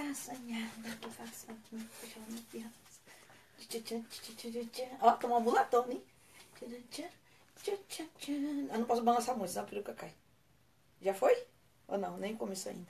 assanhada que faça. Ó, tomou uma mulatona, hein? Eu não posso balançar muito, senão a peruca cai. Já foi? Ou não? Nem começou ainda.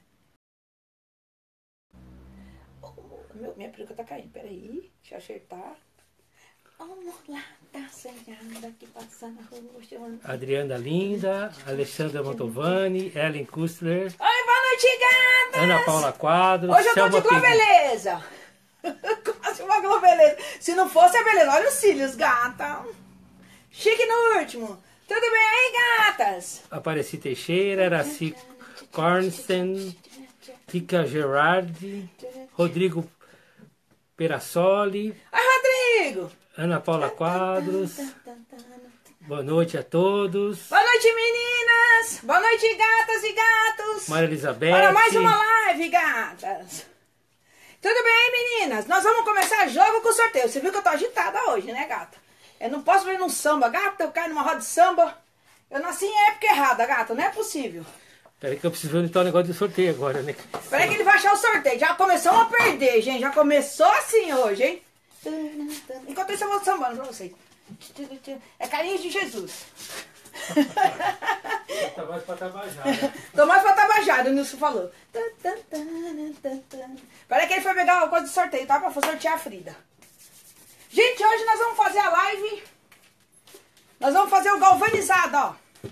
Minha peruca tá caindo. Peraí, deixa eu acertar. Mulata assanhada que passa na rua. Adriana Linda, Alexandra Mantovani, Ellen Kustler. Oi, boa noite, gatas! Ana Paula Quadros. Hoje eu tô de globeleza. Quase uma globeleza. Se não fosse a beleza, olha os cílios, gata. Chique no último. Tudo bem aí, gatas? Apareci Teixeira, Araci Cornsten, Kika Gerardi, Rodrigo Perassoli. Oi, Rodrigo! Ana Paula Quadros. Boa noite a todos. Boa noite, meninas! Boa noite, gatas e gatos! Maria Elizabeth. Para mais uma live, gatas! Tudo bem, meninas? Nós vamos começar jogo com sorteio. Você viu que eu tô agitada hoje, né, gata? Eu não posso vir num samba, gata. Eu caio numa roda de samba. Eu nasci em época errada, gata. Não é possível. Peraí que eu preciso ver onde tá o negócio do sorteio agora, né? Peraí que ele vai achar o sorteio. Já começou a perder, gente. Já começou assim hoje, hein? Enquanto isso eu vou sambando pra vocês. É carinho de Jesus. Tá mais pra tabajara. Tô mais pra tabajara, o Nilson falou. Peraí que ele foi pegar uma coisa de sorteio, tá? Pra sortear a Frida. Gente, hoje nós vamos fazer a live. Nós vamos fazer o galvanizado, ó.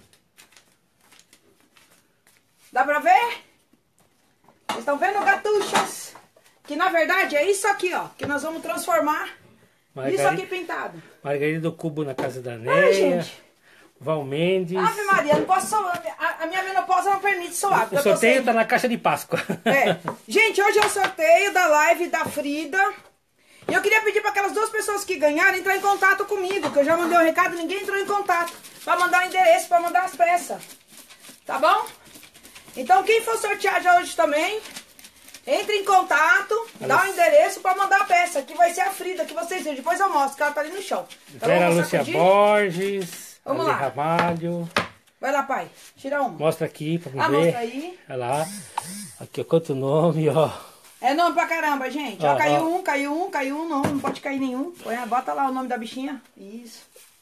Dá pra ver? Vocês estão vendo, gatuchas? Que na verdade é isso aqui, ó. Que nós vamos transformar isso aqui pintado. Margarida do Cubo na casa da Ai, Neia. gente. Val Mendes. Ave Maria, não posso soar. A minha menopausa não permite soar. O sorteio tá na caixa de Páscoa. É. Gente, hoje é o sorteio da live da Frida. E eu queria pedir para aquelas duas pessoas que ganharam entrar em contato comigo, que eu já mandei um recado, ninguém entrou em contato. Para mandar o endereço, para mandar as peças. Tá bom? Então quem for sortear já hoje também, entre em contato, dá o endereço para mandar a peça, que vai ser a Frida, que vocês viram. Depois eu mostro, que ela tá ali no chão. Então, Vera Lúcia Borges. Vamos Ali lá. Ramalho. Vai lá, pai. Tira uma. Mostra aqui pra ver. Mostra aí. Olha lá. Aqui, ó, quanto nome, ó. É nome pra caramba, gente. Ó, Ó, caiu ó. um, caiu um, caiu um. Não pode cair nenhum. Põe, bota lá o nome da bichinha. Isso.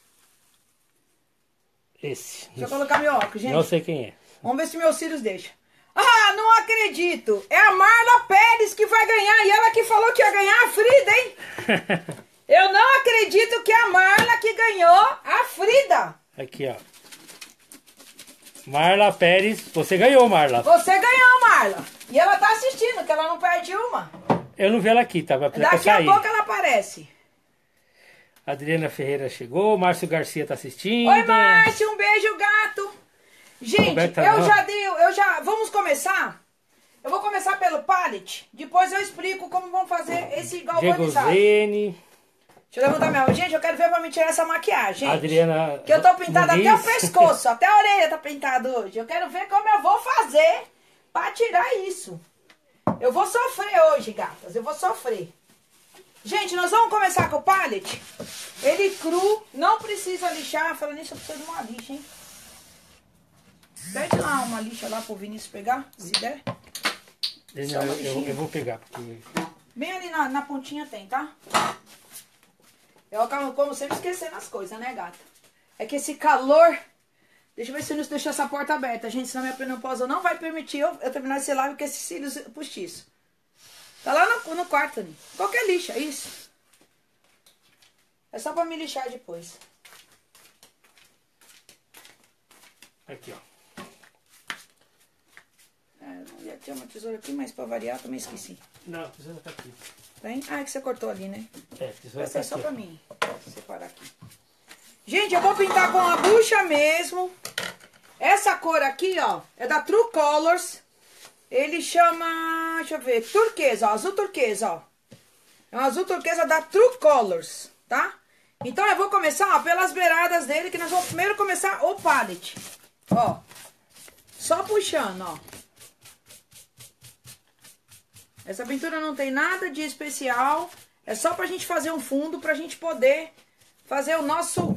Esse. Deixa eu colocar meu óculos, gente. Não sei quem é. Vamos ver se meus cílios deixam. Ah, não acredito. É a Marla Pérez que vai ganhar. E ela que falou que ia ganhar a Frida, hein? Eu não acredito que é a Marla que ganhou a Frida. Aqui, ó. Marla Pérez. Você ganhou, Marla. Você ganhou, Marla. E ela tá assistindo, que ela não perde uma. Eu não vi ela aqui, tá? Vai precisar Daqui a sair. pouco ela aparece. Adriana Ferreira chegou. Márcio Garcia tá assistindo. Oi, Márcio. Um beijo, gato. Gente, Roberta vamos começar? Eu vou começar pelo pallet, depois eu explico como vamos fazer esse galvanizado. Diego. Deixa eu levantar minha mão. Gente, eu quero ver pra me tirar essa maquiagem, gente. Adriana. Que eu tô pintada até o Muniz. pescoço, até a orelha tá pintada hoje. Eu quero ver como eu vou fazer pra tirar isso. Eu vou sofrer hoje, gatas, eu vou sofrer. Gente, nós vamos começar com o pallet. Ele cru, não precisa lixar. Falando nisso, eu preciso de uma lixa, hein? Pede lá uma lixa lá pro Vinícius pegar, se der. Eu vou pegar. Porque... Bem ali na pontinha tem, tá? Eu acabo, como sempre, esquecendo as coisas, né, gata? É que esse calor... Deixa eu ver se eu não deixo essa porta aberta, gente. Senão minha menopausa não vai permitir eu terminar esse live com esses cílios postiços. Tá lá no quarto, ali. Qualquer lixa, isso. É só pra me lixar depois. Aqui, ó. Eu ia ter uma tesoura aqui, mas pra variar também esqueci. Não, a tesoura tá aqui. Tem? Ah, é que você cortou ali, né? É, a tesoura Essa tá é só aqui. pra mim. Vou separar aqui. Gente, eu vou pintar com a bucha mesmo. Essa cor aqui, ó, é da True Colors. Ele chama, deixa eu ver, turquesa, ó, azul turquesa, ó. É um azul turquesa da True Colors, tá? Então eu vou começar, ó, pelas beiradas dele, que nós vamos primeiro começar o pallet. Ó, só puxando, ó. Essa pintura não tem nada de especial. É só pra gente fazer um fundo, pra gente poder fazer o nosso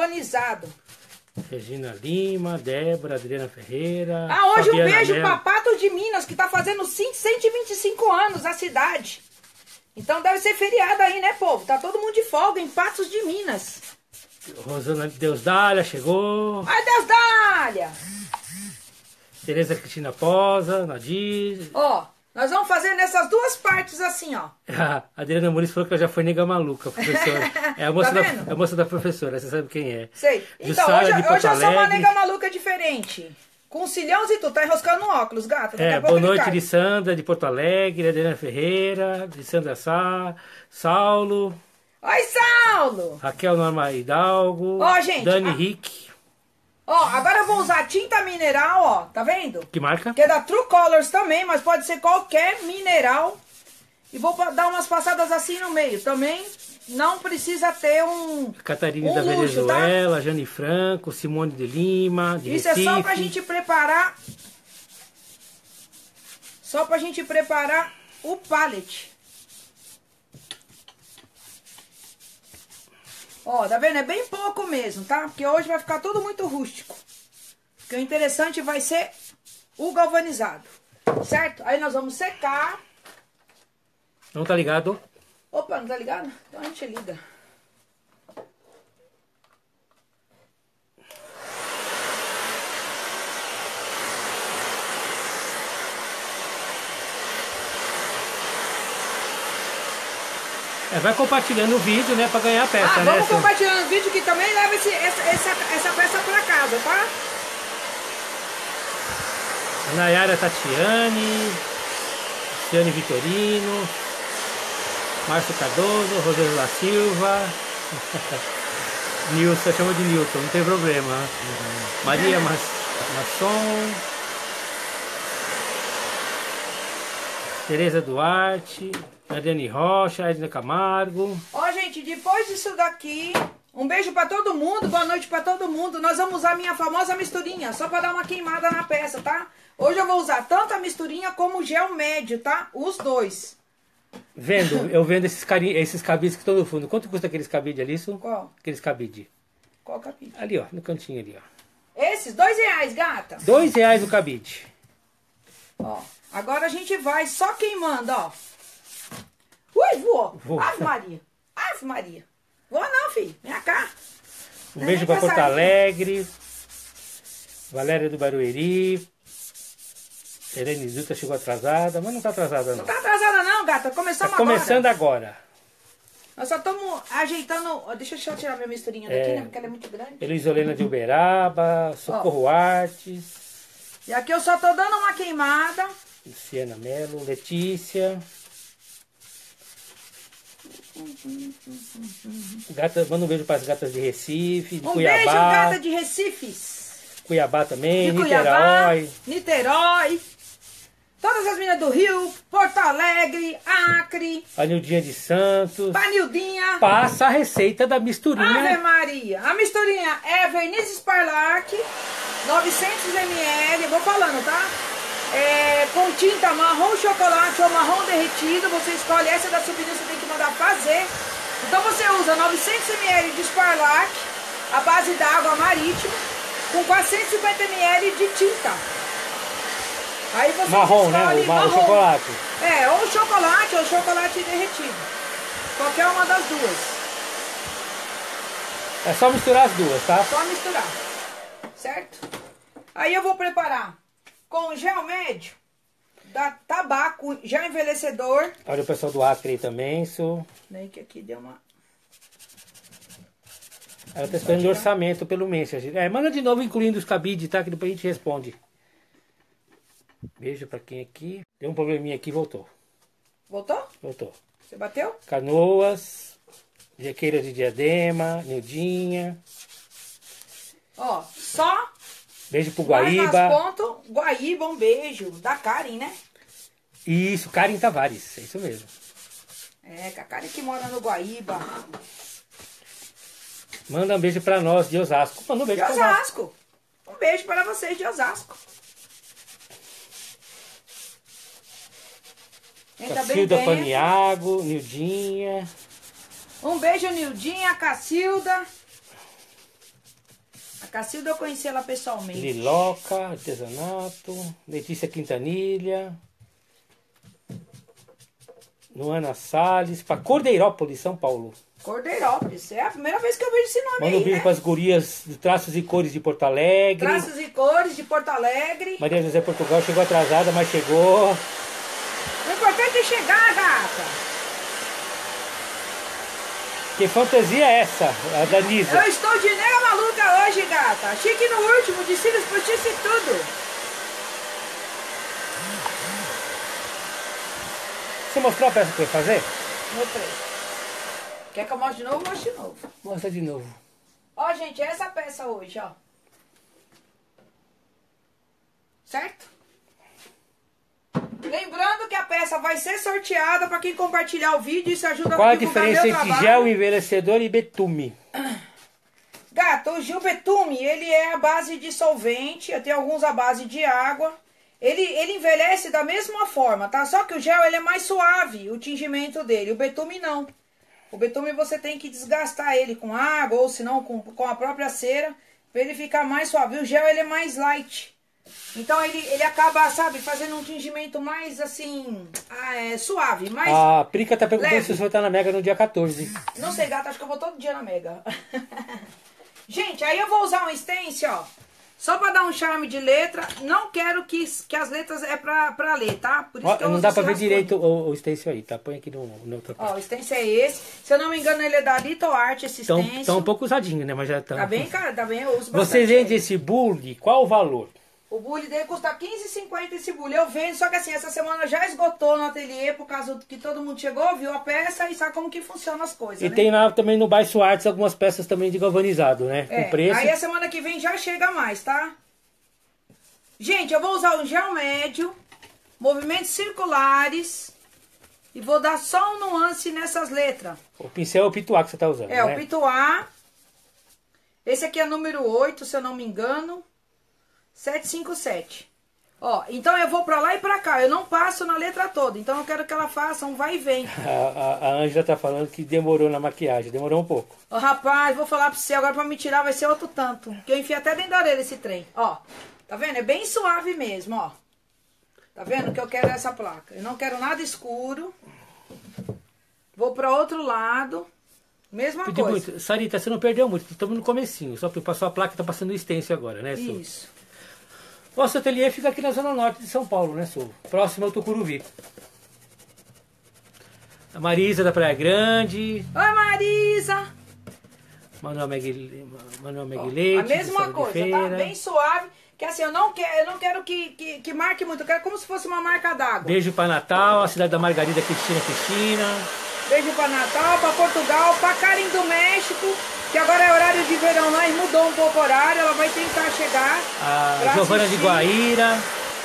galvanizado. Regina Lima, Débora, Adriana Ferreira. Ah, hoje Fabiana um beijo Mello. pra Pato Patos de Minas, que tá fazendo 125 anos a cidade. Então deve ser feriado aí, né, povo? Tá todo mundo de folga em Patos de Minas. Rosana Deusdália chegou. Ai, Deus Dália! Tereza Cristina Posa, Nadir. Ó, nós vamos fazer nessas duas partes assim, ó. A Adriana Muniz falou que ela já foi nega maluca, professora. É a moça, Tá vendo? é a moça da professora, você sabe quem é. Sei. Então, Jussara hoje de Porto eu sou uma Alegre. nega maluca diferente. Com cilhões e tudo. Tá enroscando no óculos, gata. Daqui a pouco Boa ele noite cai. de Sandra de Porto Alegre, Adriana Ferreira, de Sandra Sá, Saulo, Oi, Saulo! Raquel Norma Hidalgo, Ó, gente, Dani Rick. Ó, agora eu vou usar tinta mineral, ó. Tá vendo? Que marca? Que é da True Colors também, mas pode ser qualquer mineral. E vou dar umas passadas assim no meio. Também não precisa ter um... Catarina um da luxo, tá? Venezuela, Jane Franco, Simone de Lima, de Isso Recife. é só pra gente preparar... Só pra gente preparar o pallet. Ó, tá vendo? É bem pouco mesmo, tá? Porque hoje vai ficar tudo muito rústico. Porque o interessante vai ser o galvanizado. Certo? Aí nós vamos secar. Não tá ligado? Opa, não tá ligado? Então a gente liga. Vai compartilhando o vídeo, né, pra ganhar a peça, né? Vamos compartilhando o vídeo que também leva essa peça pra casa, tá? A Nayara Tatiane, Luciane Vitorino, Márcio Cardoso, Rosângela Silva, Nilson, chama de Nilton, não tem problema. Maria Masson, Tereza Duarte, Adriane Rocha, Edna Camargo. Ó, gente, depois disso daqui, um beijo pra todo mundo, boa noite pra todo mundo. Nós vamos usar a minha famosa misturinha, só pra dar uma queimada na peça, tá? Hoje eu vou usar tanto a misturinha como o gel médio, tá? Os dois. Eu vendo esses cabides que estão no fundo. Quanto custa aqueles cabides ali, isso? Qual? Aqueles cabides. Qual cabide? Ali, ó, no cantinho ali, ó. Esses, R$2, gata. R$2 o cabide. Ó, agora a gente vai só queimando, ó. Ui, voou. Voou. Ave Maria. Ave Maria. Voa não, filho. Vem cá. Um beijo pra Porto Alegre. Valéria do Barueri. Helene Zuta chegou atrasada, mas não tá atrasada não. Não tá atrasada não, gata. Começamos Tá começando agora. Nós só estamos ajeitando... Deixa eu só tirar minha misturinha daqui, né? Porque ela é muito grande. Eloisolena de Uberaba, Socorro Artes, E aqui eu só tô dando uma queimada. Luciana Melo, Letícia. Manda um beijo para as gatas de Recife, de Um Cuiabá. beijo, gata de Recifes. Cuiabá também, De Cuiabá, Niterói. Niterói. Todas as meninas do Rio, Porto Alegre, Acre, A Nildinha de Santos. Panildinha. Passa a receita da misturinha. Ave Maria. A misturinha é verniz Sparlac, 900 ml. Vou falando, tá? Com tinta marrom chocolate ou marrom derretido. Você escolhe essa da subida, você tem que mandar fazer. Então você usa 900 ml de Sparlac, a base d'água marítima, com 450 ml de tinta. Aí você Marrom, né? escolhe O chocolate. ou chocolate derretido. Qualquer uma das duas. É só misturar as duas, tá? Só misturar. Certo? Aí eu vou preparar com gel médio da Tabaco, gel envelhecedor. Olha o pessoal do Acre aí também, isso. Nem que aqui deu uma... Ela tá esperando de orçamento pelo mês. Manda de novo incluindo os cabides, tá? Que depois a gente responde. Beijo pra quem aqui. Deu um probleminha aqui, voltou. Voltou? Voltou. Você bateu? Canoas, Jequeira de Diadema, Nildinha. Ó, só Beijo pro mais nas Guaíba. pontas. Guaíba, um beijo. Da Karen, né? Isso, Karen Tavares, é isso mesmo. Que a Karen que mora no Guaíba. Manda um beijo pra nós de Osasco. Manda um De beijo pra nós. Osasco. Um beijo para vocês de Osasco. Entra bem Cacilda dentro. Paniago, Nildinha. Um beijo, Nildinha, Cacilda. A Cacilda eu conheci ela pessoalmente. Liloca, artesanato. Letícia Quintanilha. Luana Salles. Para Cordeirópolis, São Paulo. Cordeirópolis. É a primeira vez que eu vejo esse nome. Manda um beijo para as gurias do Traços e Cores de Porto Alegre. Traços e Cores de Porto Alegre. Maria José Portugal chegou atrasada, mas chegou. O importante é chegar, gata. Que fantasia é essa, a da Nisa? Eu estou de nega maluca hoje, gata. Chique no último, de cílios postiço e tudo. Você mostrou a peça que vai fazer? Mostrei. Quer que eu mostre de novo? Mostre de novo. Mostra de novo. Ó, gente, é essa peça hoje, ó. Certo? Lembrando que a peça vai ser sorteada para quem compartilhar o vídeo. Isso ajuda Qual a divulgar diferença meu entre trabalho. gel envelhecedor e betume? Gato, o gel betume, ele é a base de solvente. Eu tenho alguns à base de água. Ele envelhece da mesma forma, tá? Só que o gel, ele é mais suave, o tingimento dele. O betume, não. O betume você tem que desgastar ele com água ou se não com a própria cera para ele ficar mais suave. O gel, ele é mais light. Então ele acaba, sabe, fazendo um tingimento mais assim, suave, mais A Prica tá perguntando leve. se você vai estar na Mega no dia 14. Não sei, gata, acho que eu vou todo dia na Mega. Gente, aí eu vou usar um stencil, ó. Só pra dar um charme de letra. Não quero que as letras é pra ler, tá? Por isso que eu Não uso dá pra esse ver rascunho. direito o stencil aí, tá? Põe aqui no outra parte. Ó, o stencil é esse. Se eu não me engano, ele é da Little Art, esse stencil. Tá um pouco usadinho, né? Mas já tá. Tá bem, cara, tá bem, eu uso Você bastante vende ele. esse bule, qual o valor? O bule dele custa R$15,50 esse bule. Eu vendo, só que assim, essa semana já esgotou no ateliê por causa que todo mundo chegou, viu a peça e sabe como que funcionam as coisas, E né? tem lá também no Baixo Artes algumas peças também de galvanizado, né? Com preço. Aí a semana que vem já chega mais, tá? Gente, eu vou usar um gel médio, movimentos circulares e vou dar só um nuance nessas letras. O pincel é o pituá que você tá usando, né? O pituá. Esse aqui é número 8, se eu não me engano. 757. Ó, então eu vou pra lá e pra cá. Eu não passo na letra toda. Então eu quero que ela faça um vai e vem. A Ângela tá falando que demorou na maquiagem. Demorou um pouco. Ó, rapaz, vou falar pra você agora pra me tirar vai ser outro tanto. Que eu enfio até dentro da orelha esse trem. Ó, tá vendo? É bem suave mesmo, ó. Tá vendo que eu quero essa placa? Eu não quero nada escuro. Vou pra outro lado. Mesma Pedi coisa. muito. Sarita, você não perdeu muito. Estamos no comecinho. Só passou a placa e tá passando o stencil agora, né, Su? Isso. Nosso ateliê fica aqui na Zona Norte de São Paulo, né, Su? Próximo ao Tucuruvi. A Marisa da Praia Grande. Oi, Marisa! Manuel Meguilete. A mesma coisa, tá? Bem suave. Que assim, eu não quero que marque muito. Eu quero como se fosse uma marca d'água. Beijo para Natal, a cidade da Margarida Cristina. Beijo para Natal, para Portugal, para Karen do México. Que agora é horário de verão lá e mudou um pouco o horário. Ela vai tentar chegar. A Giovana de Guaíra.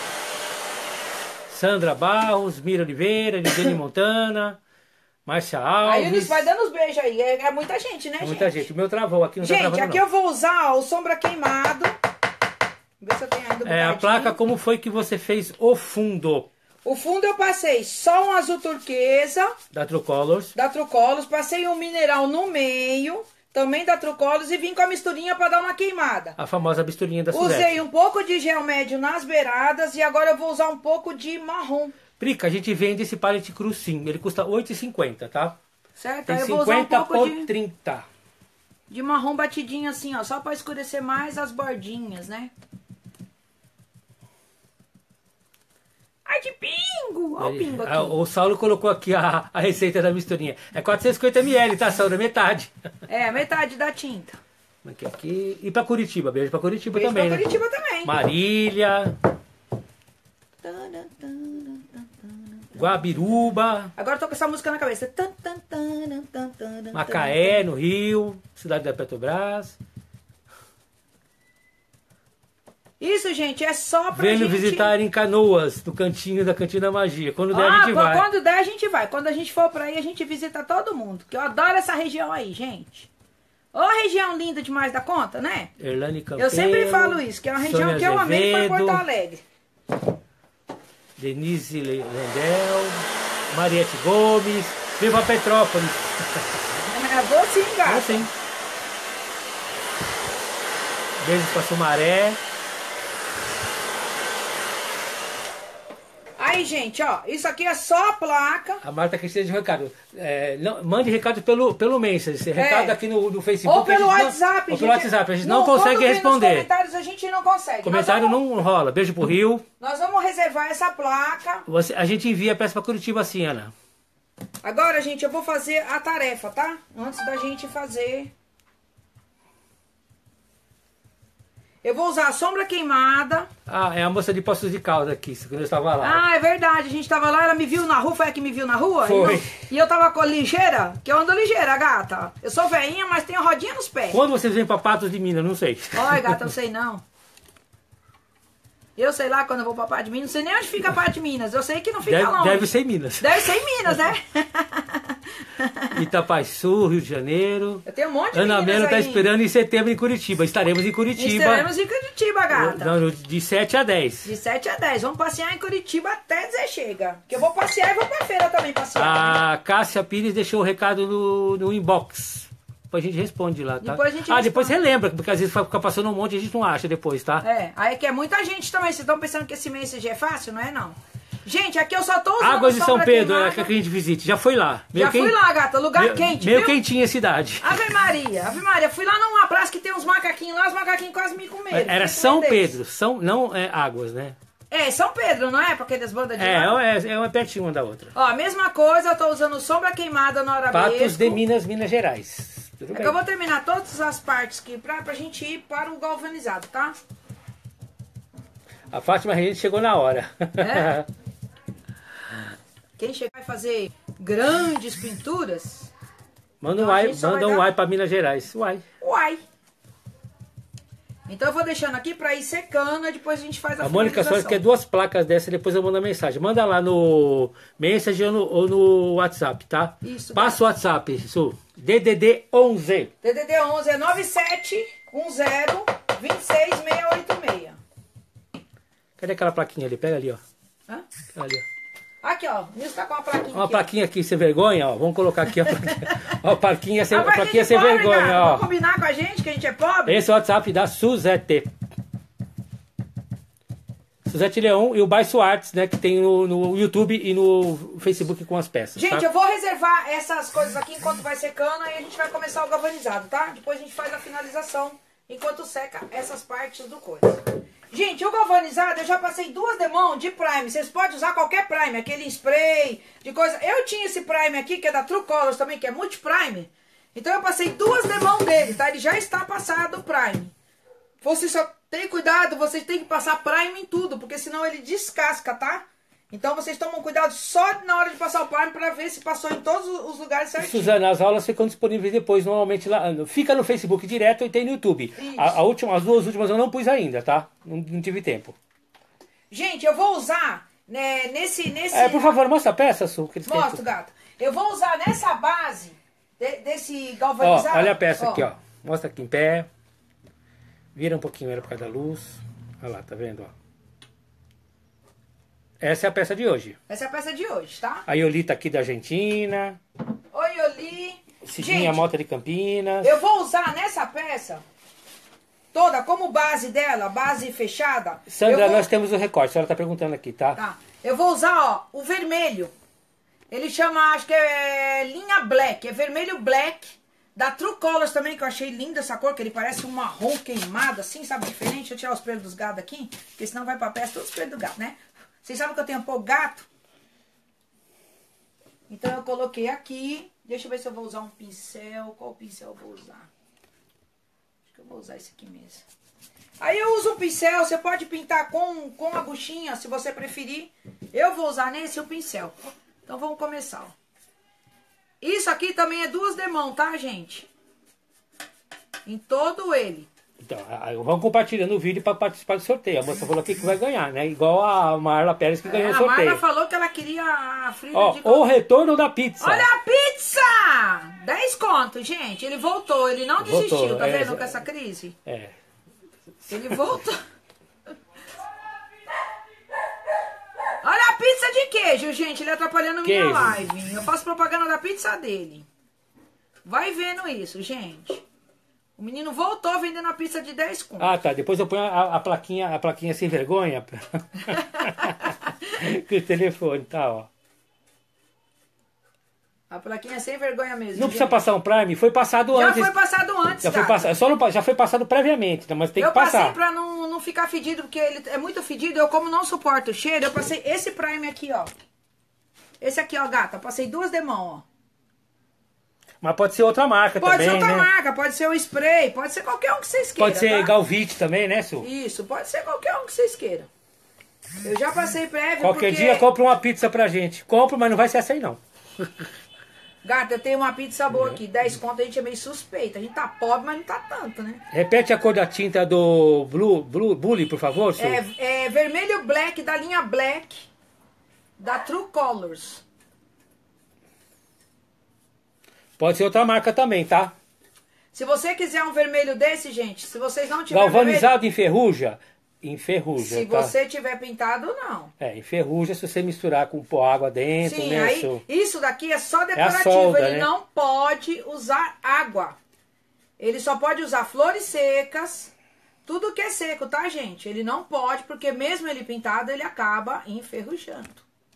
Sandra Barros, Mira Oliveira, Lidiane Montana. Márcia Alves. Aí eles vai dando os beijos aí. É muita gente, né, gente? Muita gente. O meu travou aqui, não tá travando, Gente, aqui não. eu vou usar ó, o sombra queimado. Vê se eu tenho ainda um A bocadinho. placa, como foi que você fez o fundo? O fundo eu passei só um azul turquesa Da True Colors. da True Colors. Passei um mineral no meio, também da True Colors. E vim com a misturinha para dar uma queimada. A famosa misturinha da Suzette. Usei um pouco de gel médio nas beiradas e agora eu vou usar um pouco de marrom. Prica, a gente vende esse pallet cru sim. Ele custa R$ 8,50, tá? Certo? Tem Aí eu vou usar um 50 pouco por de 30. marrom batidinho assim, ó. Só para escurecer mais as bordinhas, né? Ai, de pingo! Olha o pingo aqui. O Saulo colocou aqui a receita da misturinha. É 450 ml, tá, Saulo? É metade. É, metade da tinta. Aqui. E pra Curitiba. Beijo pra Curitiba Beijo também, pra né? Curitiba também. Marília. Guabiruba. Agora eu tô com essa música na cabeça. Macaé, no Rio. Cidade da Petrobras. Isso, gente, é só pra Venho gente... visitar em Canoas, no cantinho da Cantina Magia. Quando der, a gente vai. Quando der, a gente vai. Quando a gente for por aí, a gente visita todo mundo. Que eu adoro essa região aí, gente. Ô, região linda demais da conta, né? Erlane Campeiro. Eu sempre falo isso, que é uma região Sônia que eu amei foi Azevedo, Porto Alegre. Denise Lendel, Mariette Gomes. Viva Petrópolis. Vou sim, gato. Assim. Beijos pra Sumaré. Aí, gente, ó, isso aqui é só a placa. A Marta Cristina de recado. Mande recado pelo Messenger. Recado aqui no Facebook. Ou pelo WhatsApp. Ou pelo WhatsApp. A gente não consegue responder. Nos comentários a gente não consegue. Comentário não rola. Beijo pro Rio. Nós vamos reservar essa placa. A gente envia a peça pra Curitiba assim, Ana. Agora, gente, eu vou fazer a tarefa, tá? Antes da gente fazer. Eu vou usar a sombra queimada. Ah, é a moça de Poços de Caldas aqui, quando eu estava lá. Ah, é verdade. A gente estava lá, ela me viu na rua. Foi a que me viu na rua? Foi. E eu tava com ligeira, que eu ando ligeira, gata. Eu sou veinha, mas tenho rodinha nos pés. Quando vocês vêm pra Patos de Minas, não sei. Olha, gata, eu sei não. Eu sei lá quando eu vou pra Patos de Minas. Não sei nem onde fica a Patos de Minas. Eu sei que não fica longe. Deve ser em Minas. Deve ser em Minas, né? Itapaiçu, Rio de Janeiro. Eu tenho um monte de Ana Minas Melo tá aí. esperando em setembro em Curitiba. Estaremos em Curitiba. Estaremos em Curitiba, gata. De 7 a 10. De 7 a 10. Vamos passear em Curitiba até dizer chega. Que eu vou passear e vou pra feira também passear. A Cássia Pires deixou o recado no inbox. Depois a gente responde lá, tá? Depois a gente responde. Depois relembra, porque às vezes fica passando um monte e a gente não acha depois, tá? Aí é que é muita gente também. Vocês estão pensando que esse Messenger é fácil? Não é, não. Gente, aqui eu só tô usando Águas de São Pedro, queimada. é que a gente visite. Já foi lá. Fui lá, gata. Lugar quente, Meio viu? quentinha a cidade. Ave Maria, Ave Maria. Fui lá numa praça que tem uns macaquinhos lá. Os macaquinhos quase me comeram. Era São Pedro. Não é Águas, né? É, São Pedro, não é? Porque das bandas de lá. É uma pertinho uma da outra. Ó, a mesma coisa. Eu tô usando sombra queimada na hora Patos de Minas, Minas Gerais. Tudo bem. Que eu vou terminar todas as partes aqui pra gente ir para o galvanizado, tá? A Fátima Regente chegou na hora. É? Quem chegar e fazer grandes pinturas... Manda então um uai pra Minas Gerais. Uai. Então eu vou deixando aqui pra ir secando e depois a gente faz a Mônica finalização. só quer 2 placas dessa, depois eu mando a mensagem. Manda lá no Messenger ou no WhatsApp, tá? Isso. Passa o WhatsApp, isso. DDD 11. DDD 11 é 9710-26686. Cadê aquela plaquinha ali? Pega ali, ó. Hã? Aquela ali, ó. Aqui, ó. O Nilson tá com uma plaquinha Uma aqui, plaquinha aqui, sem vergonha, ó. Vamos colocar aqui, ó. Ó, a plaquinha sem de sem pobre, vergonha, cara. ó. Vamos combinar com a gente que a gente é pobre? Esse é o WhatsApp da Suzete. Suzete Leão e o Baixo Artes, né? Que tem no YouTube e no Facebook com as peças. Gente, tá? eu vou reservar essas coisas aqui enquanto vai secando, aí a gente vai começar o galvanizado, tá? Depois a gente faz a finalização enquanto seca essas partes do coisa. Gente, o galvanizado eu já passei 2 demãos de prime. Vocês podem usar qualquer prime, aquele spray de coisa. Eu tinha esse prime aqui, que é da True Colors também, que é multi-prime. Então eu passei 2 demãos dele, tá? Ele já está passado o prime. Você só tem cuidado, vocês têm que passar prime em tudo, porque senão ele descasca, tá? Então vocês tomam cuidado só na hora de passar o prime pra ver se passou em todos os lugares certinho. Suzana, as aulas ficam disponíveis depois, normalmente lá. Fica no Facebook direto e tem no YouTube. As 2 últimas eu não pus ainda, tá? Não tive tempo. Gente, eu vou usar, né, nesse... Por favor, mostra a peça, Su. Mostro, gato. Eu vou usar nessa base desse galvanizado. Ó, olha a peça aqui, ó. Mostra aqui em pé. Vira um pouquinho ela por causa da luz. Olha lá, tá vendo, ó. Essa é a peça de hoje. Essa é a peça de hoje, tá? A Iolita aqui da Argentina. Oi, Ioli. Cidinha Mota de Campinas. Eu vou usar nessa peça toda como base dela, base fechada. Sandra, nós temos o recorte. A senhora tá perguntando aqui, tá? Tá. Eu vou usar, ó, o vermelho. Ele chama, acho que é linha black. É vermelho black. Da True Colors também, que eu achei linda essa cor, que ele parece um marrom queimado, assim, sabe, diferente. Deixa eu tirar os pelos dos gatos aqui, porque senão vai pra peça todos os pelos do gato, né? Vocês sabem que eu tenho um pouco gato? Então eu coloquei aqui. Deixa eu ver se eu vou usar um pincel. Qual pincel eu vou usar? Acho que eu vou usar esse aqui mesmo. Aí eu uso um pincel. Você pode pintar com a buchinha, se você preferir. Eu vou usar nesse o pincel. Então vamos começar, ó. Isso aqui também é 2 demãos, tá, gente? Em todo ele. Então, vamos compartilhando o vídeo para participar do sorteio. A moça falou aqui que vai ganhar, né? Igual a Marla Pérez que ganhou o sorteio. A Marla falou que ela queria a frita de... O retorno da pizza. Olha a pizza! 10 conto, gente. Ele voltou, ele não desistiu. Tá vendo com essa crise? É. Ele voltou. Olha a pizza de queijo, gente. Ele atrapalhando minha live. Eu faço propaganda da pizza dele. Vai vendo isso, gente. O menino voltou vendendo a pizza de 10 conto. Ah, tá. Depois eu ponho a plaquinha sem vergonha. Com o telefone, tá, ó. A plaquinha sem vergonha mesmo. Não precisa passar um Prime? Foi passado antes. Já foi passado antes, já foi passado, já foi passado previamente, mas tem que passar. Eu passei pra não ficar fedido, porque ele é muito fedido. Eu, como não suporto o cheiro, eu passei esse Prime aqui, ó. Esse aqui, ó, gata. Passei 2 demão, ó. Mas pode ser outra marca também, Pode ser outra né? marca, pode ser o spray, pode ser qualquer um que vocês queiram. Pode ser tá? Galvite também, né, Su? Isso, pode ser qualquer um que vocês queiram. Eu já passei prévio Qualquer dia compra uma pizza pra gente. Compro, mas não vai ser essa aí, não. Gata, eu tenho uma pizza boa aqui, 10 conto, a gente é meio suspeita. A gente tá pobre, mas não tá tanto, né? Repete a cor da tinta do Bully, por favor, Su. É vermelho black, da linha Black, da True Colors. Pode ser outra marca também, tá? Se você quiser um vermelho desse, gente, se vocês não tiverem Galvanizado enferruja? Enferruja, se tá? você tiver pintado, não. Enferruja se você misturar com pôr água dentro, Sim, né? aí, isso daqui é só decorativo, solda, ele né? não pode usar água. Ele só pode usar flores secas, tudo que é seco, tá, gente? Ele não pode, porque mesmo ele pintado, ele acaba enferrujando.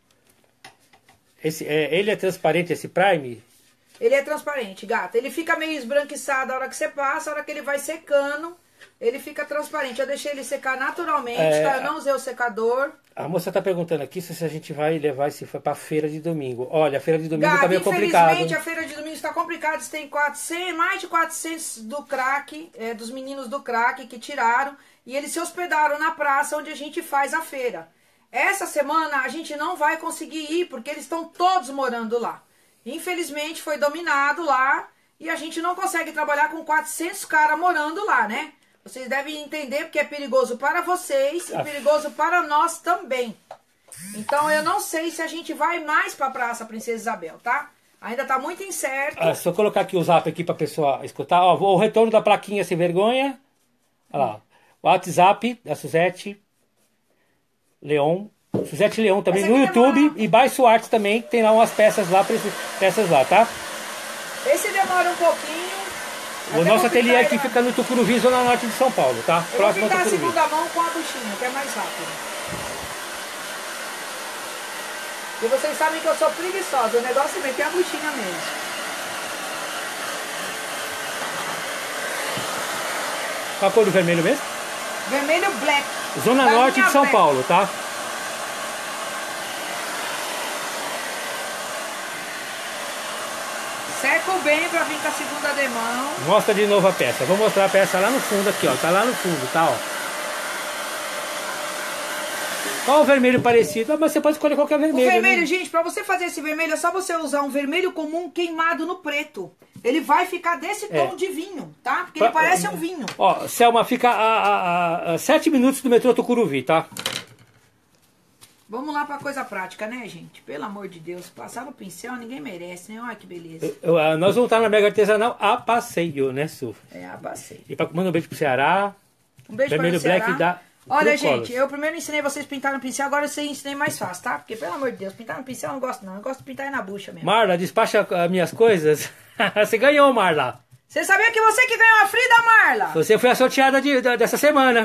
Ele é transparente, esse Prime? Ele é transparente, gata. Ele fica meio esbranquiçado a hora que você passa, a hora que ele vai secando, ele fica transparente. Eu deixei ele secar naturalmente, tá? Eu não usei o secador. A moça tá perguntando aqui se a gente vai levar esse pra feira de domingo. Olha, a feira de domingo Gata, tá meio complicado. infelizmente, a feira de domingo está complicada. Tem mais de 400 do crack, dos meninos do crack que tiraram. E eles se hospedaram na praça onde a gente faz a feira. Essa semana a gente não vai conseguir ir, porque eles estão todos morando lá. Infelizmente foi dominado lá e a gente não consegue trabalhar com 400 caras morando lá, né? Vocês devem entender porque é perigoso para vocês e perigoso para nós também. Então eu não sei se a gente vai mais para a Praça Princesa Isabel, tá? Ainda tá muito incerto. Se eu colocar aqui o zap aqui pra pessoa escutar, ó, o retorno da plaquinha sem vergonha. Olha lá. O WhatsApp da Suzete Leon. Suzete Leon também no YouTube e Baixo Arte também, que tem lá umas peças lá, tá? Esse demora um pouquinho. O nosso ateliê aqui fica no Tucuruvi, zona norte de São Paulo, tá? Eu Próximo vou pintar ao a Tucuruvi. segunda mão com a buchinha, que é mais rápido. E vocês sabem que eu sou preguiçosa, o negócio é meter a buchinha mesmo. Qual a cor do vermelho mesmo? Vermelho black. Zona norte de São Paulo, tá? Seco bem pra vir com a segunda demão. Mostra de novo a peça. Vou mostrar a peça lá no fundo aqui, ó. Tá lá no fundo, tá, ó. Qual o vermelho parecido? Ah, mas você pode escolher qualquer vermelho. O vermelho, né? gente, pra você fazer esse vermelho é só você usar um vermelho comum queimado no preto. Ele vai ficar desse tom de vinho, tá? Porque ele parece um vinho. Ó, Selma, fica a 7 minutos do metrô Tucuruvi, tá? Vamos lá pra coisa prática, né, gente? Pelo amor de Deus, passar no pincel ninguém merece, né? Olha que beleza. Nós vamos estar na Mega Artesanal a passeio, né, Su? A passeio. E manda um beijo pro Ceará. Um beijo vermelho para o black da Olha, True gente, Colors. eu primeiro ensinei vocês a pintar no pincel, agora eu ensinei mais fácil, tá? Porque, pelo amor de Deus, pintar no pincel eu não gosto não. Eu gosto de pintar aí na bucha mesmo. Marla, despacha as minhas coisas. Você ganhou, Marla. Você sabia que você que ganhou a Frida, Marla? Você foi a sorteada dessa semana.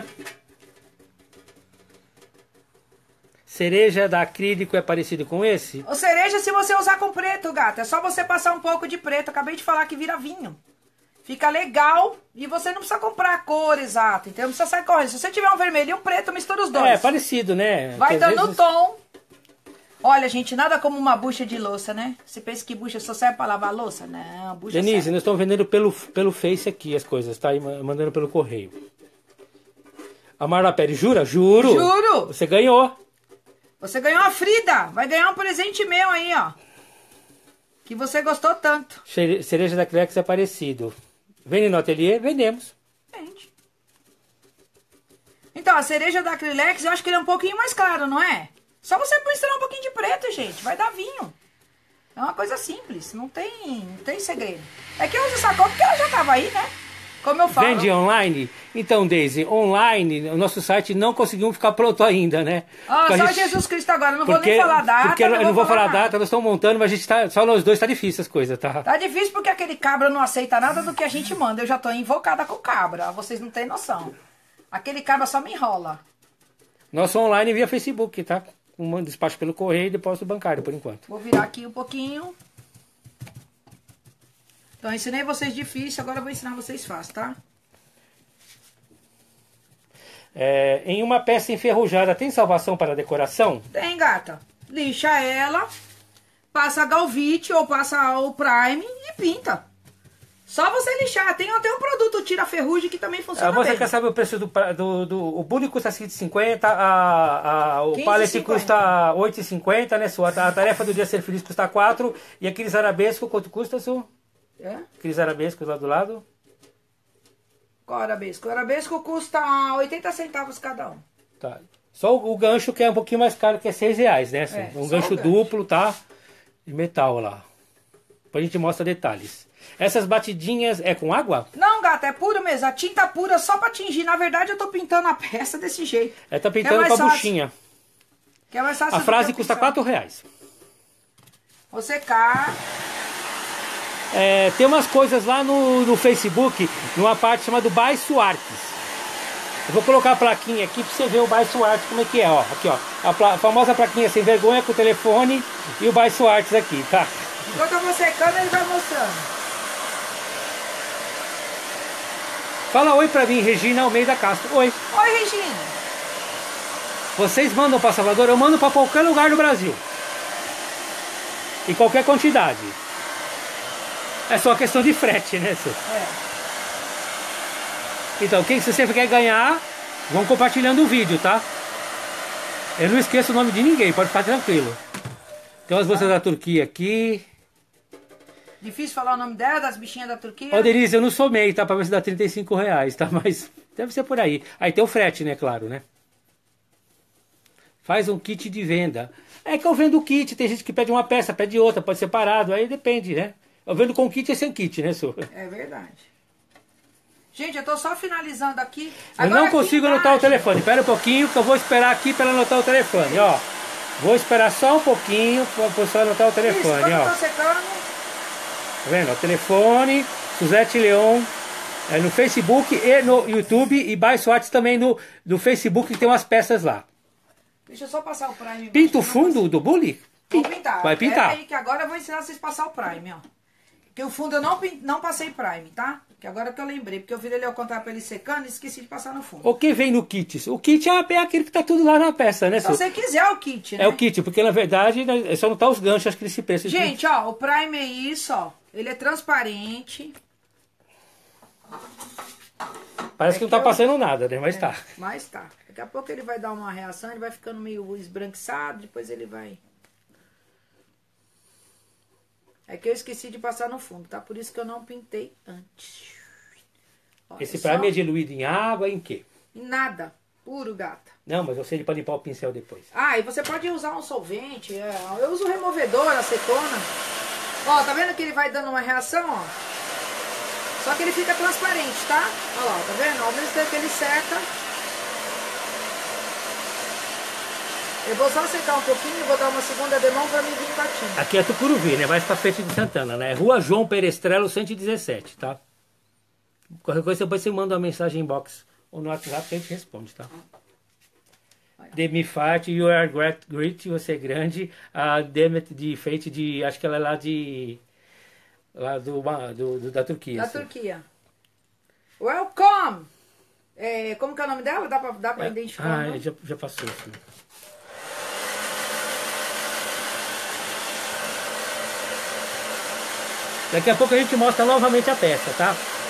Cereja da acrílico é parecido com esse? O cereja se você usar com preto, gata. É só você passar um pouco de preto. Acabei de falar que vira vinho. Fica legal e você não precisa comprar a cor exata, então não precisa sair correndo. Se você tiver um vermelho e um preto, mistura os dois. É, parecido, né? Vai Porque dando às vezes... tom. Olha, gente, nada como uma bucha de louça, né? Você pensa que bucha só serve pra lavar louça? Não, bucha Denise, serve. nós estamos vendendo pelo Face aqui as coisas, tá? E mandando pelo correio. A Marla Pérez, jura? Juro! Juro! Você ganhou! Você ganhou a Frida! Vai ganhar um presente meu aí, ó. Que você gostou tanto. Cereja da Acrylex é parecido. Vende no ateliê? Vendemos. Vende. Então, a cereja da Acrylex, eu acho que ele é um pouquinho mais claro, não é? Só você misturar um pouquinho de preto, gente. Vai dar vinho. É uma coisa simples. Não tem segredo. É que eu uso essa cor porque ela já tava aí, né? Como eu falo. Vende online? Então, Deise, online, o nosso site não conseguiu ficar pronto ainda, né? Ah, Porque só a gente- Jesus Cristo agora, não vou nem falar data. Porque eu não vou falar nada. data, nós estamos montando, mas a gente tá, só nós dois tá difícil as coisas, tá? Tá difícil porque aquele cabra não aceita nada do que a gente manda. Eu já tô invocada com o cabra, vocês não têm noção. Aquele cabra só me enrola. Nosso online via Facebook, tá? Um despacho pelo correio e depósito bancário, por enquanto. Vou virar aqui um pouquinho. Então, eu ensinei vocês difícil, agora eu vou ensinar vocês fácil, tá? Em uma peça enferrujada, tem salvação para decoração? Tem, gata. Lixa ela, passa Galvite ou passa o Prime e pinta. Só você lixar. Tem até um produto tira ferrugem que também funciona Você bem. quer saber o preço o bullying custa 5,50, o 15,50. pallet custa 8,50, né, Su? A tarefa do dia ser feliz custa 4, e aqueles arabescos, quanto custa, Su? É? Aqueles arabescos lá do lado? Qual arabesco? O arabesco custa 80 centavos cada um. Tá. Só o gancho que é um pouquinho mais caro, que é R$6, né, Su? Só Um o gancho gancho. duplo, tá? De metal lá. Depois a gente mostra detalhes. Essas batidinhas é com água? Não, gata, é puro mesmo. A tinta pura só pra tingir. Na verdade, eu tô pintando a peça desse jeito. Tá Que é pintando mais com a fácil. buchinha. Que é mais fácil A do frase que eu custa pensar. R$4. Vou secar. Tem umas coisas lá no Facebook, numa parte chamada Baixo Artes. Eu vou colocar a plaquinha aqui pra você ver o Baixo Artes como é que é, ó. Aqui, ó. A famosa plaquinha sem vergonha com o telefone e o Baixo Artes aqui, tá? Enquanto eu vou secando, ele vai mostrando. Fala oi pra mim, Regina Almeida Castro. Oi. Oi, Regina. Vocês mandam pra Salvador? Eu mando pra qualquer lugar do Brasil. Em qualquer quantidade. É só questão de frete, né, senhor? Então, se você quer ganhar, vão compartilhando o vídeo, tá? Eu não esqueço o nome de ninguém, pode ficar tranquilo. Tem umas moças da Turquia aqui. Difícil falar o nome dela, das bichinhas da Turquia. Ó, Denise, eu não somei, tá? Pra ver se dá R$35, tá? Mas deve ser por aí. Aí tem o frete, né? Claro, né? Faz um kit de venda. É que eu vendo o kit, tem gente que pede uma peça, pede outra, pode ser separado, aí depende, né? Eu vendo com kit e sem kit, né, senhor? É verdade. Gente, eu tô só finalizando aqui. Eu Agora não consigo aqui anotar o embaixo- telefone. Espera um pouquinho que eu vou esperar aqui para anotar o telefone, ó. Vou esperar só um pouquinho para você anotar o Isso, telefone, quando eu ó. tô secando... Tá vendo? O telefone, Suzete Leon, no Facebook e no YouTube, e Baixo Artes também no Facebook, que tem umas peças lá. Deixa eu só passar o Prime. Pinta o embaixo, fundo do bully? Vou pintar. Vai pintar. Pera aí que agora eu vou ensinar vocês a passar o Prime, ó. Porque o fundo eu não passei Prime, tá? Que agora que eu lembrei. Porque eu virei ele ao contrário pra ele secando e esqueci de passar no fundo. O que vem no kit? O kit é aquele que tá tudo lá na peça, né, Se senhor? você quiser o kit, né? É o kit, porque na verdade né, só não tá os ganchos, acho que esse preço. Gente, ó, o Prime é isso, ó. Ele é transparente. Parece que não tá passando nada, né? Mas tá. Mas tá. Daqui a pouco ele vai dar uma reação, ele vai ficando meio esbranquiçado, depois ele vai... É que eu esqueci de passar no fundo, tá? Por isso que eu não pintei antes. Ó, Esse só- prime é diluído em água, em quê? Em nada. Puro, gata. Não, mas eu sei para limpar o pincel depois. Ah, e você pode usar um solvente. Eu uso removedor, acetona. Ó, tá vendo que ele vai dando uma reação, ó? Só que ele fica transparente, tá? Olha lá, tá vendo? Ao mesmo tempo que ele seca. Eu vou só secar um pouquinho, vou dar uma segunda demão pra mim vir com a tinta. Aqui é Tucuruvi, né? Mais pra frente de Santana, né? Rua João Perestrelo, 117, tá? Qualquer coisa depois você manda uma mensagem inbox ou no WhatsApp que a gente responde, tá? Demi Fat, You Are Great, você é grande. A Demet de Fate, acho que ela é lá da Turquia. Da assim. Turquia. Welcome! Como que é o nome dela? Dá pra identificar? o nome? Já passou isso. Daqui a pouco a gente mostra novamente a peça, tá?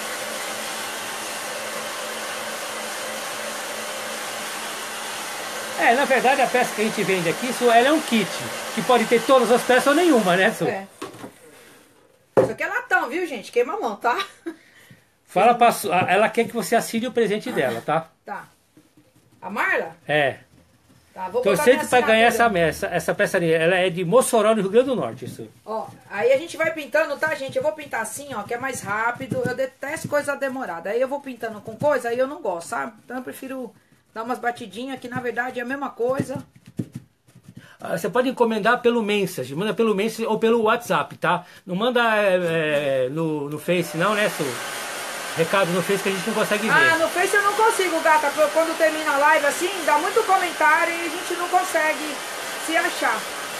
Na verdade a peça que a gente vende aqui, ela é um kit, que pode ter todas as peças ou nenhuma, né, Su? Isso aqui é latão, viu, gente? Queima a mão, tá? Fala pra Su, ela quer que você assine o presente dela, tá? Tá. A Marla? É. Tá, vou botar Torcendo minha pra ganhar assinatura. essa peça ali. Ela é de Mossoró, no Rio Grande do Norte, isso. Ó, aí a gente vai pintando, tá, gente? Eu vou pintar assim, ó, que é mais rápido. Eu detesto coisa demorada. Aí eu vou pintando com coisa, aí eu não gosto, sabe? Então eu prefiro dar umas batidinhas, que na verdade é a mesma coisa. Você pode encomendar pelo Message, manda pelo Message ou pelo WhatsApp, tá? Não manda no Face não, né, Su? Recado no Face que a gente não consegue ver. Ah, no Face eu não consigo, gata. Quando termina a live assim, dá muito comentário e a gente não consegue se achar.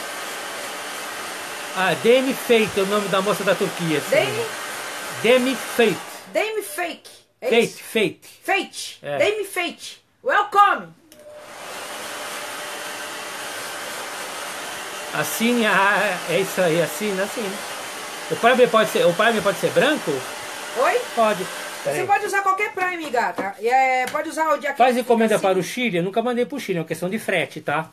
Ah, Demi Fate é o nome da moça da Turquia. Demi Fate. Demi Fake. É Fate, isso? Fate. Fate. É. Demi Fate. Welcome. Assine, é isso aí, assina. O Prime pode ser branco? Oi? Pode. Você Peraí. pode usar qualquer Prime, gata. Pode usar o de aqui. Faz encomenda assim. para o Chile, eu nunca mandei para o Chile, é uma questão de frete, tá?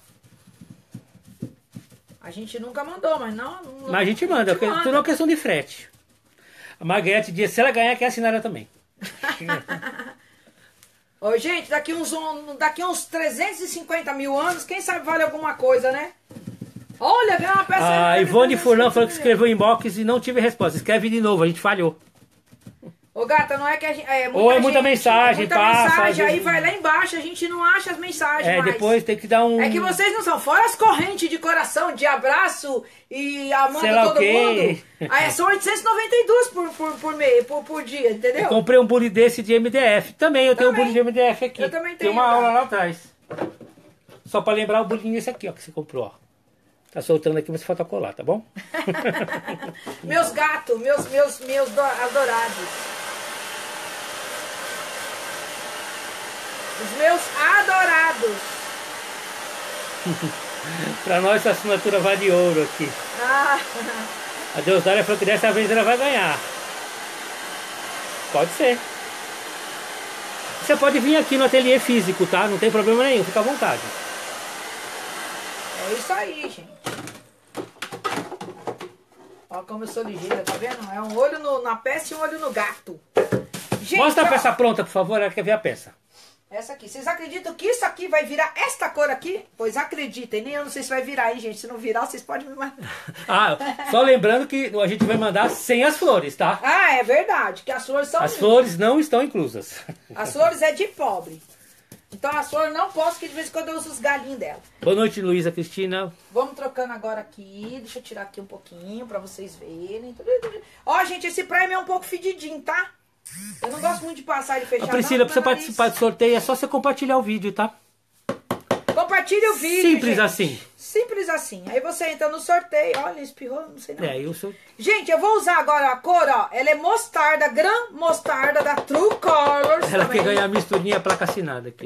A gente nunca mandou, mas não. Mas a gente manda, porque tudo é uma questão de frete. A Margarete diz, se ela ganhar, quer assinar ela também. Ô, gente, daqui uns 350 mil anos, quem sabe vale alguma coisa, né? Olha, ganhou uma peça. A Ivone Furlan falou que escreveu inbox e não tive resposta. Escreve de novo, a gente falhou. Ô, gata, não é que a gente. Ou é muita mensagem, passa, mensagem, às vezes- aí vai lá embaixo, a gente não acha as mensagens mais. Depois tem que dar um... É que vocês não são. Fora as correntes de coração, de abraço e Sei amando lá o todo quê. mundo. Aí são 892 por dia, entendeu? Eu comprei um bully desse de MDF. Também, eu tenho um Também. bully de MDF aqui. Eu também Tem tenho, uma cara. aula lá atrás. Só pra lembrar o bullying desse aqui, ó, que você comprou, ó. Tá soltando aqui, mas falta colar, tá bom? Meus gatos, meus adorados. Os meus adorados. Pra nós, a assinatura vale ouro aqui. Ah, A Deusdália falou que dessa vez ela vai ganhar. Pode ser. Você pode vir aqui no ateliê físico, tá? Não tem problema nenhum, fica à vontade. é isso aí, gente. Ó como eu sou ligeira, tá vendo? É um olho na peça e um olho no gato. Gente, Mostra a ó, peça pronta, por favor, ela quer ver a peça. essa aqui. Vocês acreditam que isso aqui vai virar esta cor aqui? Pois acreditem. Nem eu não sei se vai virar aí, gente. Se não virar, vocês podem me mandar. Ah, só lembrando que a gente vai mandar sem as flores, tá? Ah, é verdade. Que as flores são As minhas. flores não estão inclusas. As flores é de pobre. Então as flores não posso, que de vez em quando eu uso os galinhos dela. Boa noite, Luísa Cristina. Vamos trocando agora aqui. Deixa eu tirar aqui um pouquinho pra vocês verem. Ó, gente, esse Prime é um pouco fedidinho, tá? Eu não gosto muito de passar ele fechado. A Priscila, não, pra você meu nariz. participar do sorteio, é só você compartilhar o vídeo, tá? Compartilha o vídeo, Simples gente. assim. Simples assim. Aí você entra no sorteio. Olha, espirrou, não sei não. Eu sou... Gente, eu vou usar agora a cor, ó. Ela é mostarda, Gran Mostarda da True Colors. Ela também. quer ganhar a misturinha placa assinada aqui, ó.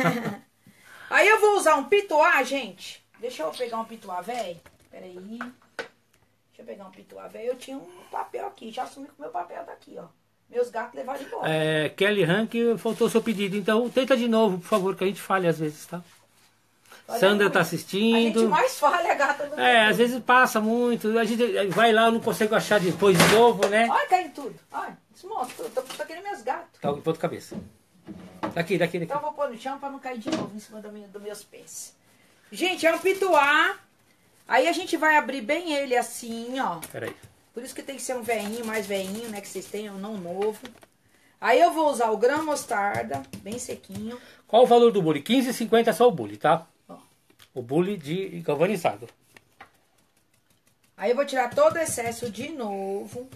Aí eu vou usar um pituá, gente. Deixa eu pegar um pituá, velho. Peraí. Deixa eu pegar um pituá, velho. Eu tinha um papel aqui. Já assumi que o meu papel tá aqui, ó. Meus gatos levaram embora. Kelly Rank, faltou o seu pedido. Então, tenta de novo, por favor, que a gente falha às vezes, tá? Olha, Sandra tá a gente assistindo. mais falha, gata. Do Às vezes passa muito. A gente vai lá, não consegue achar depois de novo, né? Olha, caindo tudo. Olha, desmostra tudo. Tô querendo meus gatos. Tá, ponto cabeça. Daqui. Então eu vou pôr no chão pra não cair de novo em cima dos meus pés. Gente, é um pituá. Aí a gente vai abrir bem ele assim, ó. Peraí. Por isso que tem que ser um veinho, mais veinho, né? Que vocês tenham, não novo. Aí eu vou usar o Gran Mostarda, bem sequinho. Qual o valor do bule? R$15,50 só o bule, tá? Ó. O bule de galvanizado. Aí eu vou tirar todo o excesso de novo.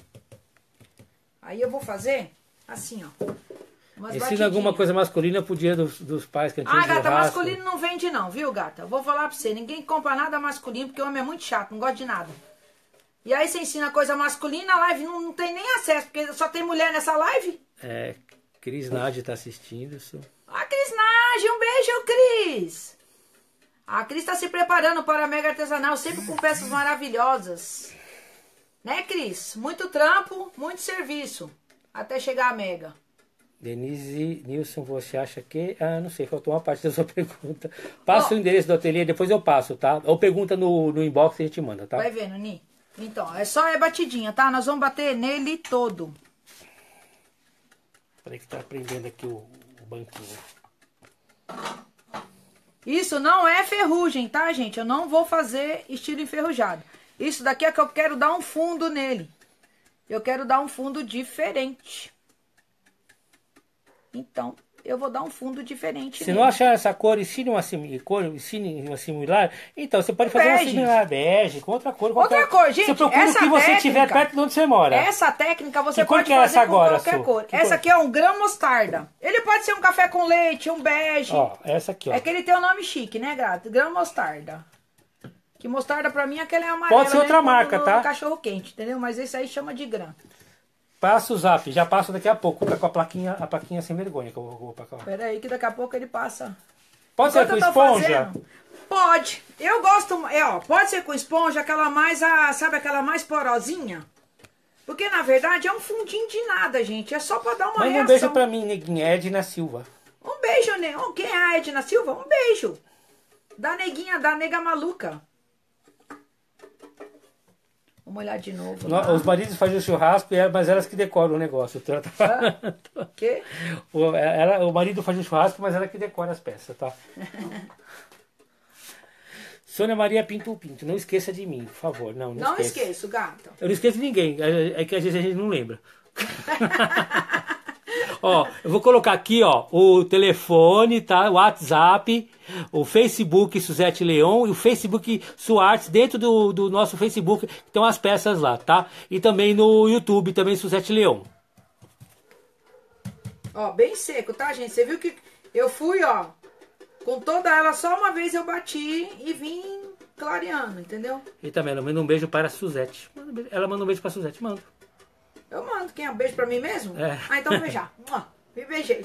Aí eu vou fazer assim, ó. Umas Ensina batidinhas. alguma coisa masculina pro dia dos pais que a gente Ah, gata, churrasco. masculino não vende não, viu, gata? Eu vou falar pra você, ninguém compra nada masculino, porque o homem é muito chato, não gosta de nada. E aí você ensina coisa masculina, a live não tem nem acesso, porque só tem mulher nessa live. Cris Nádia tá assistindo isso. Ah, Cris Nage, um beijo, Cris. A Cris tá se preparando para a Mega Artesanal, sempre com peças maravilhosas. Né, Cris? Muito trampo, muito serviço, até chegar a Mega. Denise Nilson, você acha que... Ah, não sei, faltou uma parte da sua pergunta. Passa o endereço do ateliê, depois eu passo, tá? Ou pergunta no inbox e a gente manda, tá? Vai vendo, Ni? Então, é batidinha, tá? Nós vamos bater nele todo. Peraí que tá prendendo aqui o banquinho. Isso não é ferrugem, tá, gente? Eu não vou fazer estilo enferrujado. Isso daqui é que eu quero dar um fundo nele. Eu quero dar um fundo diferente. Então, eu vou dar um fundo diferente Se nele. não achar essa cor, ensine uma similar, então você pode fazer uma similar bege, com outra cor. Outra cor, gente. Você procura o que você tiver perto de onde você mora. Essa técnica você que cor pode que é fazer essa com agora, qualquer Su? cor. Que Essa cor? aqui é um grão mostarda. Ele pode ser um café com leite, um bege. Ó, essa aqui, ó. É que ele tem um nome chique, né, gato? Grão mostarda. Que mostarda pra mim é aquela é amarela. Pode ser outra marca, no tá? cachorro quente, entendeu? Mas esse aí chama de grão. Passa o zap, já passo daqui a pouco, tá com a plaquinha sem vergonha que eu vou pra cá. Pera aí que daqui a pouco ele passa. Pode ser com Enquanto eu tô esponja? fazendo, pode. Eu gosto, ó, pode ser com esponja, aquela mais, sabe, aquela mais porosinha? Porque, na verdade, é um fundinho de nada, gente. É só pra dar uma Manda reação. um beijo pra mim, neguinha, Edna Silva. Um beijo, né? Quem é a Edna Silva? Um beijo. Da neguinha, da nega maluca. Vamos olhar de novo. Os maridos fazem o churrasco, mas elas que decoram o negócio. O quê? O marido faz o churrasco, mas ela que decora as peças, tá? Sônia Maria Pinto Pinto, não esqueça de mim, por favor. Não esqueço, gato. Eu não esqueço de ninguém, é que às vezes a gente não lembra. Ó, eu vou colocar aqui, ó, o telefone, tá? O WhatsApp, o Facebook Suzete Leon e o Facebook Suartes dentro do nosso Facebook, que tem umas peças lá, tá? E também no YouTube, também Suzete Leon. Ó, bem seco, tá, gente? Você viu que eu fui, ó, com toda ela, só uma vez eu bati e vim clareando, entendeu? E também ela manda um beijo para a Suzete. Ela manda um beijo para a Suzete, manda. Eu mando. Quem é um beijo pra mim mesmo? É. Ah, então vou beijar. Me beijei.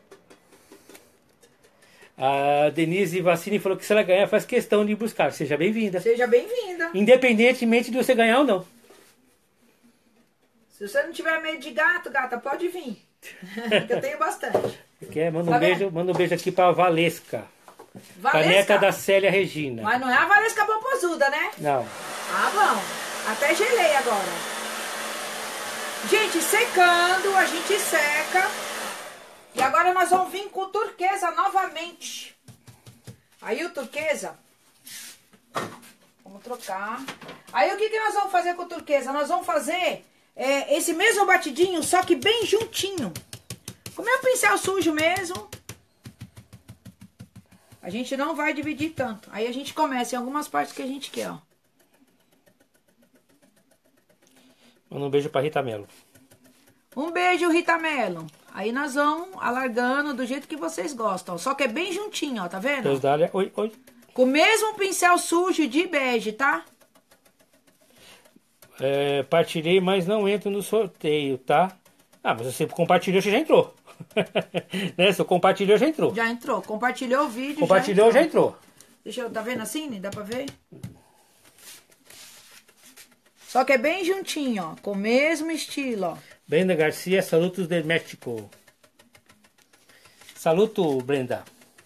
A Denise Vaccini falou que se ela ganhar, faz questão de ir buscar. Seja bem-vinda. Seja bem-vinda. Independentemente de você ganhar ou não. Se você não tiver medo de gato, gata, pode vir. Que eu tenho bastante. Quer? Manda um beijo aqui pra Valesca. Caneca da Célia Regina. Mas não é a Valesca popozuda, né? Não. Ah, bom. Até gelei agora. Gente, secando, a gente seca. E agora nós vamos vir com o turquesa novamente. Aí o turquesa, vamos trocar. Aí o que nós vamos fazer com o turquesa? Nós vamos fazer esse mesmo batidinho, só que bem juntinho. Com o meu pincel sujo mesmo. A gente não vai dividir tanto. Aí a gente começa em algumas partes que a gente quer, ó. Manda um beijo pra Rita Mello. Um beijo, Rita Mello. Aí nós vamos alargando do jeito que vocês gostam. Só que é bem juntinho, ó, tá vendo? Deus dá-lhe. Oi, oi. Com o mesmo pincel sujo de bege, tá? Partilhei, mas não entro no sorteio, tá? Ah, mas você compartilhou, você já entrou. Né? Se eu compartilhou, já entrou. Já entrou. Compartilhou o vídeo, Compartilhou, já entrou. Deixa eu... Tá vendo assim? Dá pra ver? Só que é bem juntinho, ó. Com o mesmo estilo, ó. Brenda Garcia, salutos de México. Saluto, Brenda.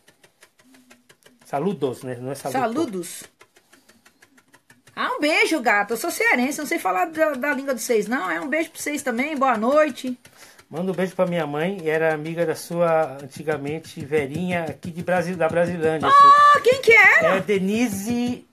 Saludos, né? Não é saluto. Saludos. Ah, um beijo, gata. Eu sou cearense, não sei falar da língua de vocês, não. É um beijo pra vocês também. Boa noite. Manda um beijo pra minha mãe. Era amiga da sua, antigamente, Verinha, aqui da Brasilândia. Ah, quem que era? É Denise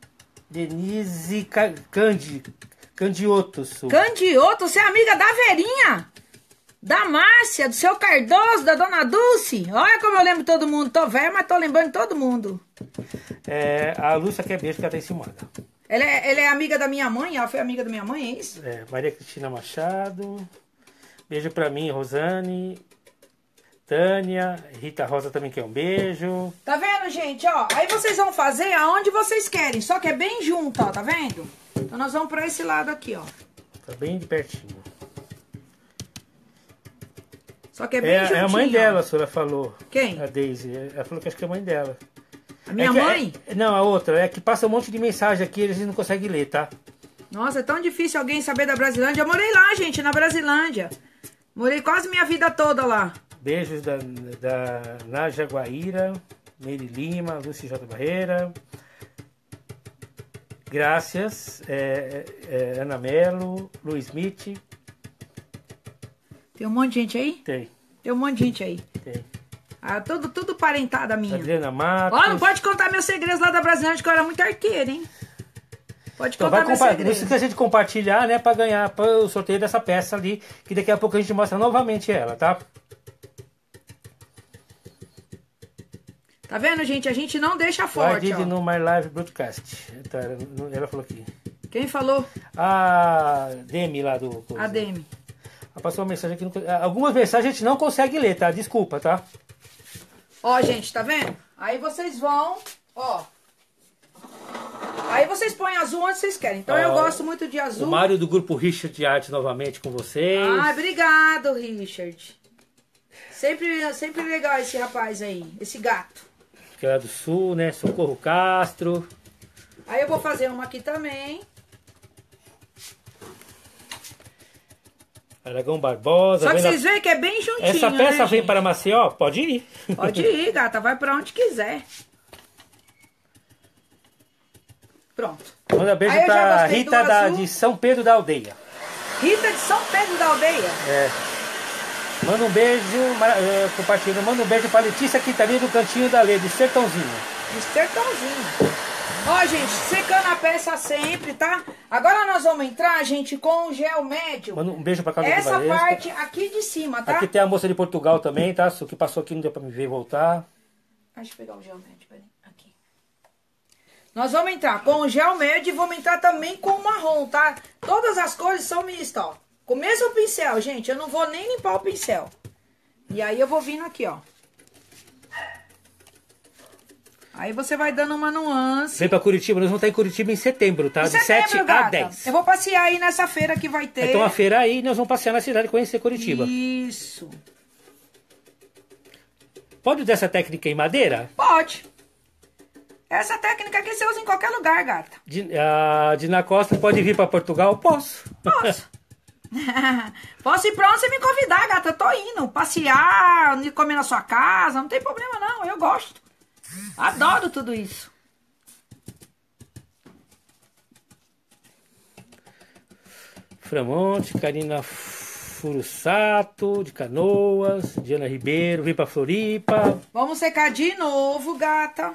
Candioto. Candioto, você é amiga da Verinha? Da Márcia, do seu Cardoso, da Dona Dulce. Olha como eu lembro todo mundo. Tô velha, mas tô lembrando de todo mundo. A Lúcia quer beijo que ela tá encimada. Ela é amiga da minha mãe? Ela foi amiga da minha mãe, é isso? Maria Cristina Machado. Beijo pra mim, Rosane. Tânia. Rita Rosa também quer um beijo. Tá vendo, gente? Ó, aí vocês vão fazer aonde vocês querem. Só que é bem junto, ó. Tá vendo? Então nós vamos pra esse lado aqui, ó. Tá bem de pertinho. Só que é bem juntinho. É a mãe dela, a senhora falou. Quem? A Daisy. Ela falou que acho que é a mãe dela. A minha mãe? Não, a outra. É que passa um monte de mensagem aqui e eles não conseguem ler, tá? Nossa, é tão difícil alguém saber da Brasilândia. Eu morei lá, gente, na Brasilândia. Morei quase minha vida toda lá. Beijos da Naja Guaíra, Meire Lima, Lúcia J. Barreira. Graças, Ana Mello, Luiz Smith. Tem um monte de gente aí? Tem. Tem um monte de gente aí. Tem. Ah, tudo parentada minha. Adriana Matos. Ó, não pode contar meus segredos lá da Brasileira, que eu era muito arqueira, hein? Pode Então, contar meus não segredos. esqueça de compartilhar, né? Pra ganhar o sorteio dessa peça ali. Que daqui a pouco a gente mostra novamente ela, tá? Tá vendo, gente? A gente não deixa forte, ó. No My Live Broadcast. Tá, ela falou aqui. Quem falou? A Demi lá do... A Demi. Ela passou uma mensagem aqui. Algumas mensagens a gente não consegue ler, tá? Desculpa, tá? Ó, gente, tá vendo? Aí vocês vão, ó. Aí vocês põem azul onde vocês querem. Então eu gosto muito de azul. O Mário do grupo Richard de Arte novamente com vocês. Ah, obrigado, Richard. Sempre legal esse rapaz aí, esse gato. Que é lá do Sul, né? Socorro Castro. Aí eu vou fazer uma aqui também. Aragão Barbosa. Só que vocês veem que é bem juntinho, essa peça né, vem gente? para Maceió? Pode ir. Pode ir, gata. Vai pra onde quiser. Pronto. Manda beijo Aí eu já pra gostei Rita do azul. de São Pedro da Aldeia. Rita de São Pedro da Aldeia. É. Manda um beijo, compartilhando. Manda um beijo pra Letícia Quintanilha do Cantinho da Lei, de Sertãozinho. De sertãozinho. Ó, gente, secando a peça sempre, tá? Agora nós vamos entrar, gente, com o gel médio. Manda um beijo pra casa do Essa Valesca. parte aqui de cima, tá? Aqui tem a moça de Portugal também, tá? O que passou aqui não deu pra me ver voltar. Deixa eu pegar o gel médio, peraí. Aqui. Nós vamos entrar com o gel médio e vamos entrar também com o marrom, tá? Todas as cores são mistas, ó. Com o mesmo pincel, gente. Eu não vou nem limpar o pincel. E aí eu vou vindo aqui, ó. Aí você vai dando uma nuance. Vem pra Curitiba, nós vamos estar em Curitiba em setembro, tá? Em De 7 a gata. 10. Eu vou passear aí nessa feira que vai ter. Então a feira aí, nós vamos passear na cidade e conhecer Curitiba. Isso. Pode usar essa técnica em madeira? Pode. Essa técnica aqui você usa em qualquer lugar, gata. A Dina Costa pode vir pra Portugal? Posso. Posso. Posso ir pra onde você me convidar, gata. Eu tô indo. Passear, comer na sua casa. Não tem problema, não. Eu gosto. Adoro tudo isso. Framonte, Karina Furusato, de Canoas, Diana Ribeiro, vem pra Floripa. Vamos secar de novo, gata.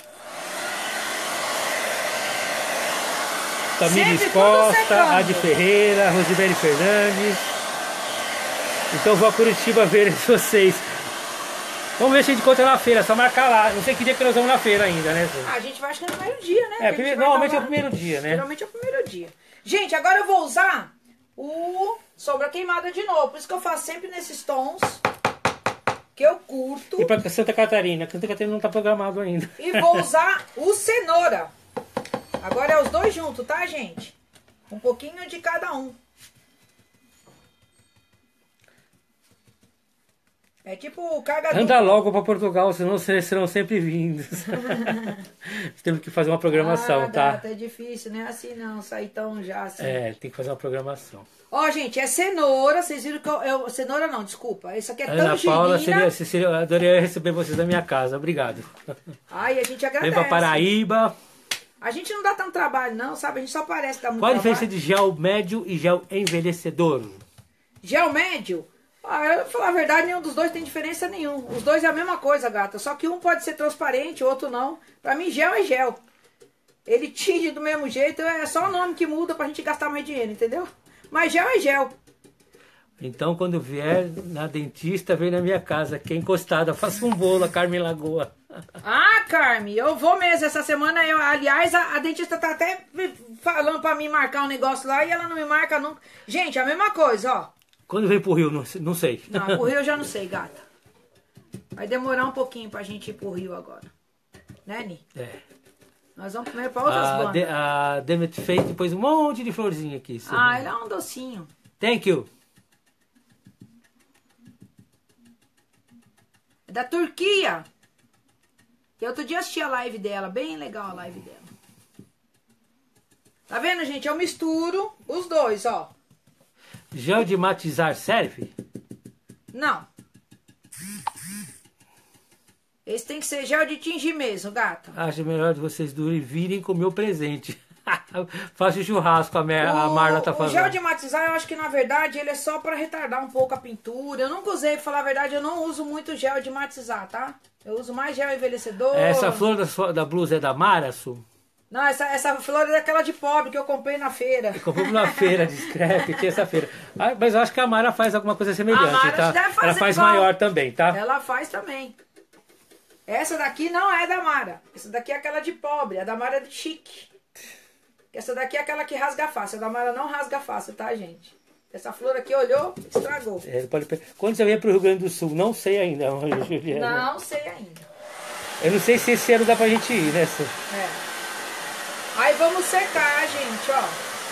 Tamires Sempre tudo Costa, secando. Adi Ferreira, Rosibeli Fernandes. Então vou a Curitiba ver vocês. Vamos ver se a gente encontra na feira, só marcar lá. Não sei que dia que nós vamos na feira ainda, né? A gente vai acho que no primeiro dia, né? É, Que a gente vai normalmente tá é lá. o primeiro dia, né? Geralmente é o primeiro dia. Gente, agora eu vou usar o sombra queimada de novo. Por isso que eu faço sempre nesses tons que eu curto. E pra Santa Catarina. Santa Catarina não tá programado ainda. E vou usar o cenoura. Agora é os dois juntos, tá, gente? Um pouquinho de cada um. É tipo carga Anda dupla. logo pra Portugal, senão vocês serão sempre vindos. Temos que fazer uma programação, tá? Gata, é difícil, não é assim não, sair tão já assim. É, tem que fazer uma programação. Ó, gente, é cenoura, vocês viram que cenoura não, desculpa. Isso aqui é Ana Paula, tangerina. eu adoraria receber vocês na minha casa. Obrigado. Ai, a gente agradece. Vem pra Paraíba. A gente não dá tanto trabalho não, sabe? A gente só parece dar muito Qual a trabalho. diferença de gel médio e gel envelhecedor? Gel médio? Ah, eu vou falar a verdade, nenhum dos dois tem diferença nenhuma. Os dois é a mesma coisa, gata. Só que um pode ser transparente, o outro não. Pra mim, gel é gel. Ele tinge do mesmo jeito, é só o nome que muda pra gente gastar mais dinheiro, entendeu? Mas gel é gel. Então, quando vier na dentista, vem na minha casa, que é encostada. Faça um bolo, a Carmen Lagoa. Ah, Carme, eu vou mesmo essa semana. Aliás, a dentista tá até falando pra mim marcar um negócio lá e ela não me marca nunca. Gente, a mesma coisa, ó. Quando vem pro Rio, não sei. Não, pro Rio eu já não sei, gata. Vai demorar um pouquinho pra gente ir pro Rio agora. Né, Ni? É. Nós vamos primeiro pra outras bandas. A Demet fez depois um monte de florzinha aqui. Ah, ele é um docinho. Thank you. É da Turquia. Que outro dia assisti a live dela. Bem legal a live dela. Tá vendo, gente? Eu misturo os dois, ó. Gel de matizar serve? Não. Esse tem que ser gel de tingir mesmo, gata. Acho melhor de vocês virem com o meu presente. Faço churrasco, a Marla tá O fazendo. gel de matizar, eu acho que na verdade ele é só pra retardar um pouco a pintura. Eu nunca usei, pra falar a verdade, eu não uso muito gel de matizar, tá? Eu uso mais gel envelhecedor. Essa flor da blusa é da Mara, Su? Não, essa flor é daquela de pobre que eu comprei na feira. Eu comprei numa feira de scrap, tinha essa feira. Ah, mas eu acho que a Mara faz alguma coisa semelhante, A Mara tá? deve fazer Ela faz igual. maior também, tá? Ela faz também. Essa daqui não é da Mara. Essa daqui é aquela de pobre. A da Mara é de chique. Essa daqui é aquela que rasga fácil. A da Mara não rasga fácil, tá, gente? Essa flor aqui olhou, estragou. Quando você vem pro Rio Grande do Sul, não sei ainda, Juliana. Não sei ainda. Eu não sei se esse ano dá pra gente ir, né, Su? É. Aí vamos secar, gente, ó.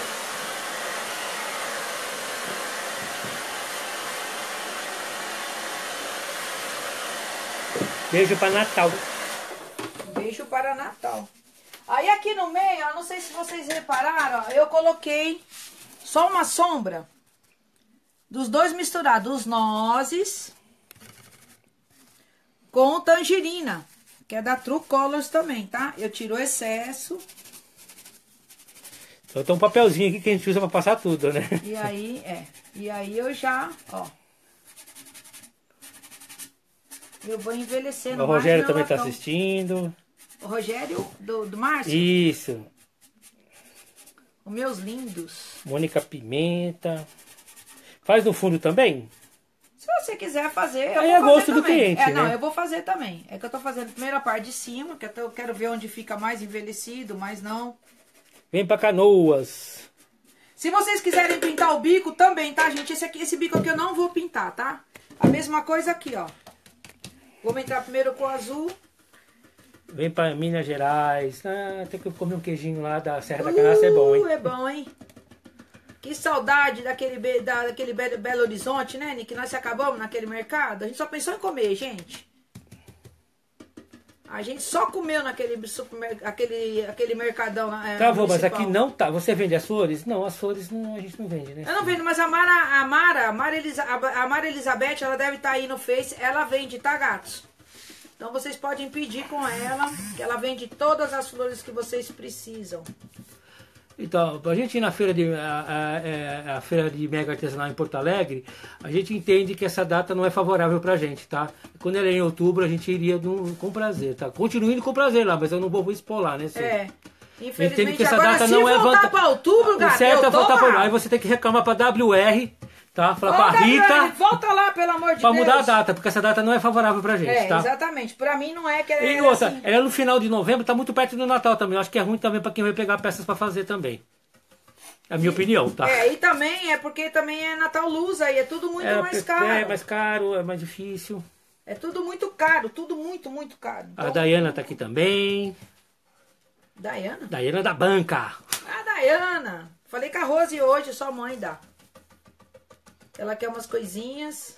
Beijo pra Natal. Beijo para Natal. Aí aqui no meio, ó, não sei se vocês repararam, ó, eu coloquei só uma sombra dos dois misturados, os nozes com tangerina, que é da True Colors também, tá? Eu tiro o excesso. Então tem um papelzinho aqui que a gente usa pra passar tudo, né? E aí eu já, ó. Eu vou envelhecendo. O Rogério mais também meu tá latão. assistindo. O Rogério do Márcio? Isso. Os meus lindos. Mônica Pimenta. Faz no fundo também? Se você quiser fazer, eu Aí vou é fazer gosto do também. cliente, Não, né? eu vou fazer também. É que eu tô fazendo a primeira parte de cima, que eu quero ver onde fica mais envelhecido, mas não. Vem pra Canoas. Se vocês quiserem pintar o bico também, tá, gente? Esse bico aqui eu não vou pintar, tá? A mesma coisa aqui, ó. Vamos entrar primeiro com o azul. Vem pra Minas Gerais. Ah, tem que comer um queijinho lá da Serra da Canastra, é bom, hein? É bom, hein? Que saudade daquele Belo Horizonte, né, que nós se acabamos naquele mercado. A gente só pensou em comer, gente. A gente só comeu naquele aquele mercadão. Tá bom, mas municipal. aqui não tá. Você vende as flores? Não, as flores não, a gente não vende, né? Eu não vendo, mas a Mara Elizabeth, ela deve estar aí no Face. Ela vende, tá, gatos? Então vocês podem pedir com ela, que ela vende todas as flores que vocês precisam. Então, pra gente ir na feira a feira de mega artesanal em Porto Alegre, a gente entende que essa data não é favorável pra gente, tá? Quando ela é em outubro, a gente iria com prazer, tá? Continue indo com prazer lá, mas eu não vou expor lá, né, senhor? É. Entende Infelizmente, que essa agora data se não é voltar pra outubro, O gato, certo é eu tô voltar pra... lá. Aí você tem que reclamar pra WR, tá? Falar Ô, pra WR, Rita, volta lá, pelo amor de pra Deus. mudar a data, porque essa data não é favorável pra gente, É, tá? exatamente. Pra mim não é que E é outra, assim. ela é no final de novembro, tá muito perto do Natal também. Eu acho que é ruim também pra quem vai pegar peças pra fazer também. É a minha opinião, tá? É, e também é porque também é Natal Luz aí, é tudo muito mais caro. É mais caro, é mais difícil. É tudo muito caro, tudo muito, muito caro. A Dayana tá aqui também. Dayana? Dayana da banca. A Dayana. Falei com a Rose hoje, sua mãe dá. Ela quer umas coisinhas.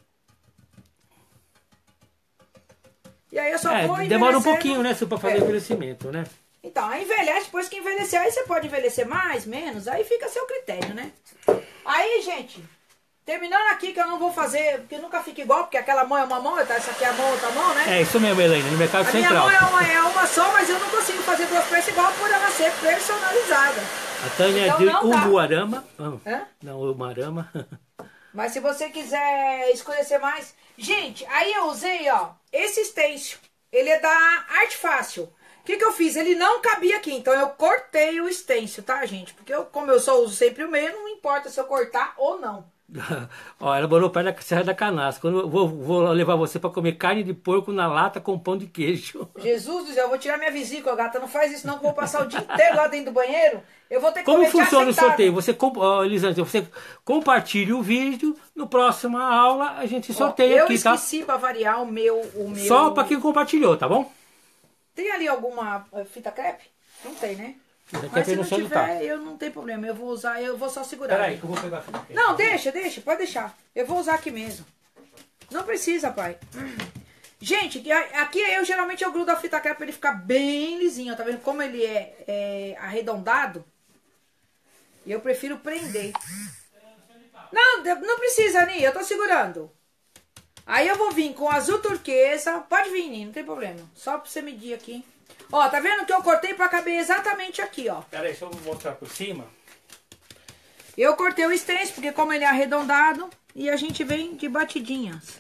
E aí eu só vou demora um envelhecendo. pouquinho, né, Su, pra fazer o envelhecimento, né? Então, aí envelhece, depois que envelhecer, aí você pode envelhecer mais, menos, aí fica a seu critério, né? Aí, gente, terminando aqui, que eu não vou fazer, porque nunca fica igual, porque aquela mão é uma mão, essa aqui é a mão, outra mão, né? É isso mesmo, Helena, no Mercado A minha Central. mão é uma só, mas eu não consigo fazer duas peças igual por ela ser personalizada. A Tânia Então é de não dá. Umuarama. Hã? Não, Umuarama. Mas se você quiser escurecer mais... Gente, aí eu usei, ó, esse stencil. Ele é da Arte Fácil. O que eu fiz? Ele não cabia aqui, então eu cortei o stencil, tá, gente? Porque como eu só uso sempre o mesmo, não importa se eu cortar ou não. Ó, ela morou perto da Serra da Canastra. Quando eu vou levar você pra comer carne de porco na lata com pão de queijo. Jesus do céu, eu vou tirar minha vesícula, gata. Não faz isso não, que eu vou passar o dia inteiro lá dentro do banheiro. Eu vou ter que Como comer funciona o sentada. sorteio? Elisângela, você compartilha o vídeo, no próximo aula a gente sorteia eu aqui, tá? esqueci pra variar o meu... Só pra quem compartilhou, tá bom? Tem ali alguma fita crepe? Não tem, né? Fita Mas crepe se no não som tiver, tá. eu não tenho problema. Eu vou usar, eu vou só segurar. Peraí, que eu vou pegar a fita crepe. Não, deixa, pode deixar. Eu vou usar aqui mesmo. Não precisa, pai. Gente, aqui geralmente eu grudo a fita crepe pra ele ficar bem lisinho, tá vendo? Como ele é arredondado, eu prefiro prender. Não precisa, Ni, eu tô segurando. Aí eu vou vir com azul turquesa. Pode vir, Ni, não tem problema. Só pra você medir aqui. Ó, tá vendo que eu cortei pra caber exatamente aqui, ó. Pera aí, deixa eu mostrar por cima. Eu cortei o stencil, porque como ele é arredondado, e a gente vem de batidinhas.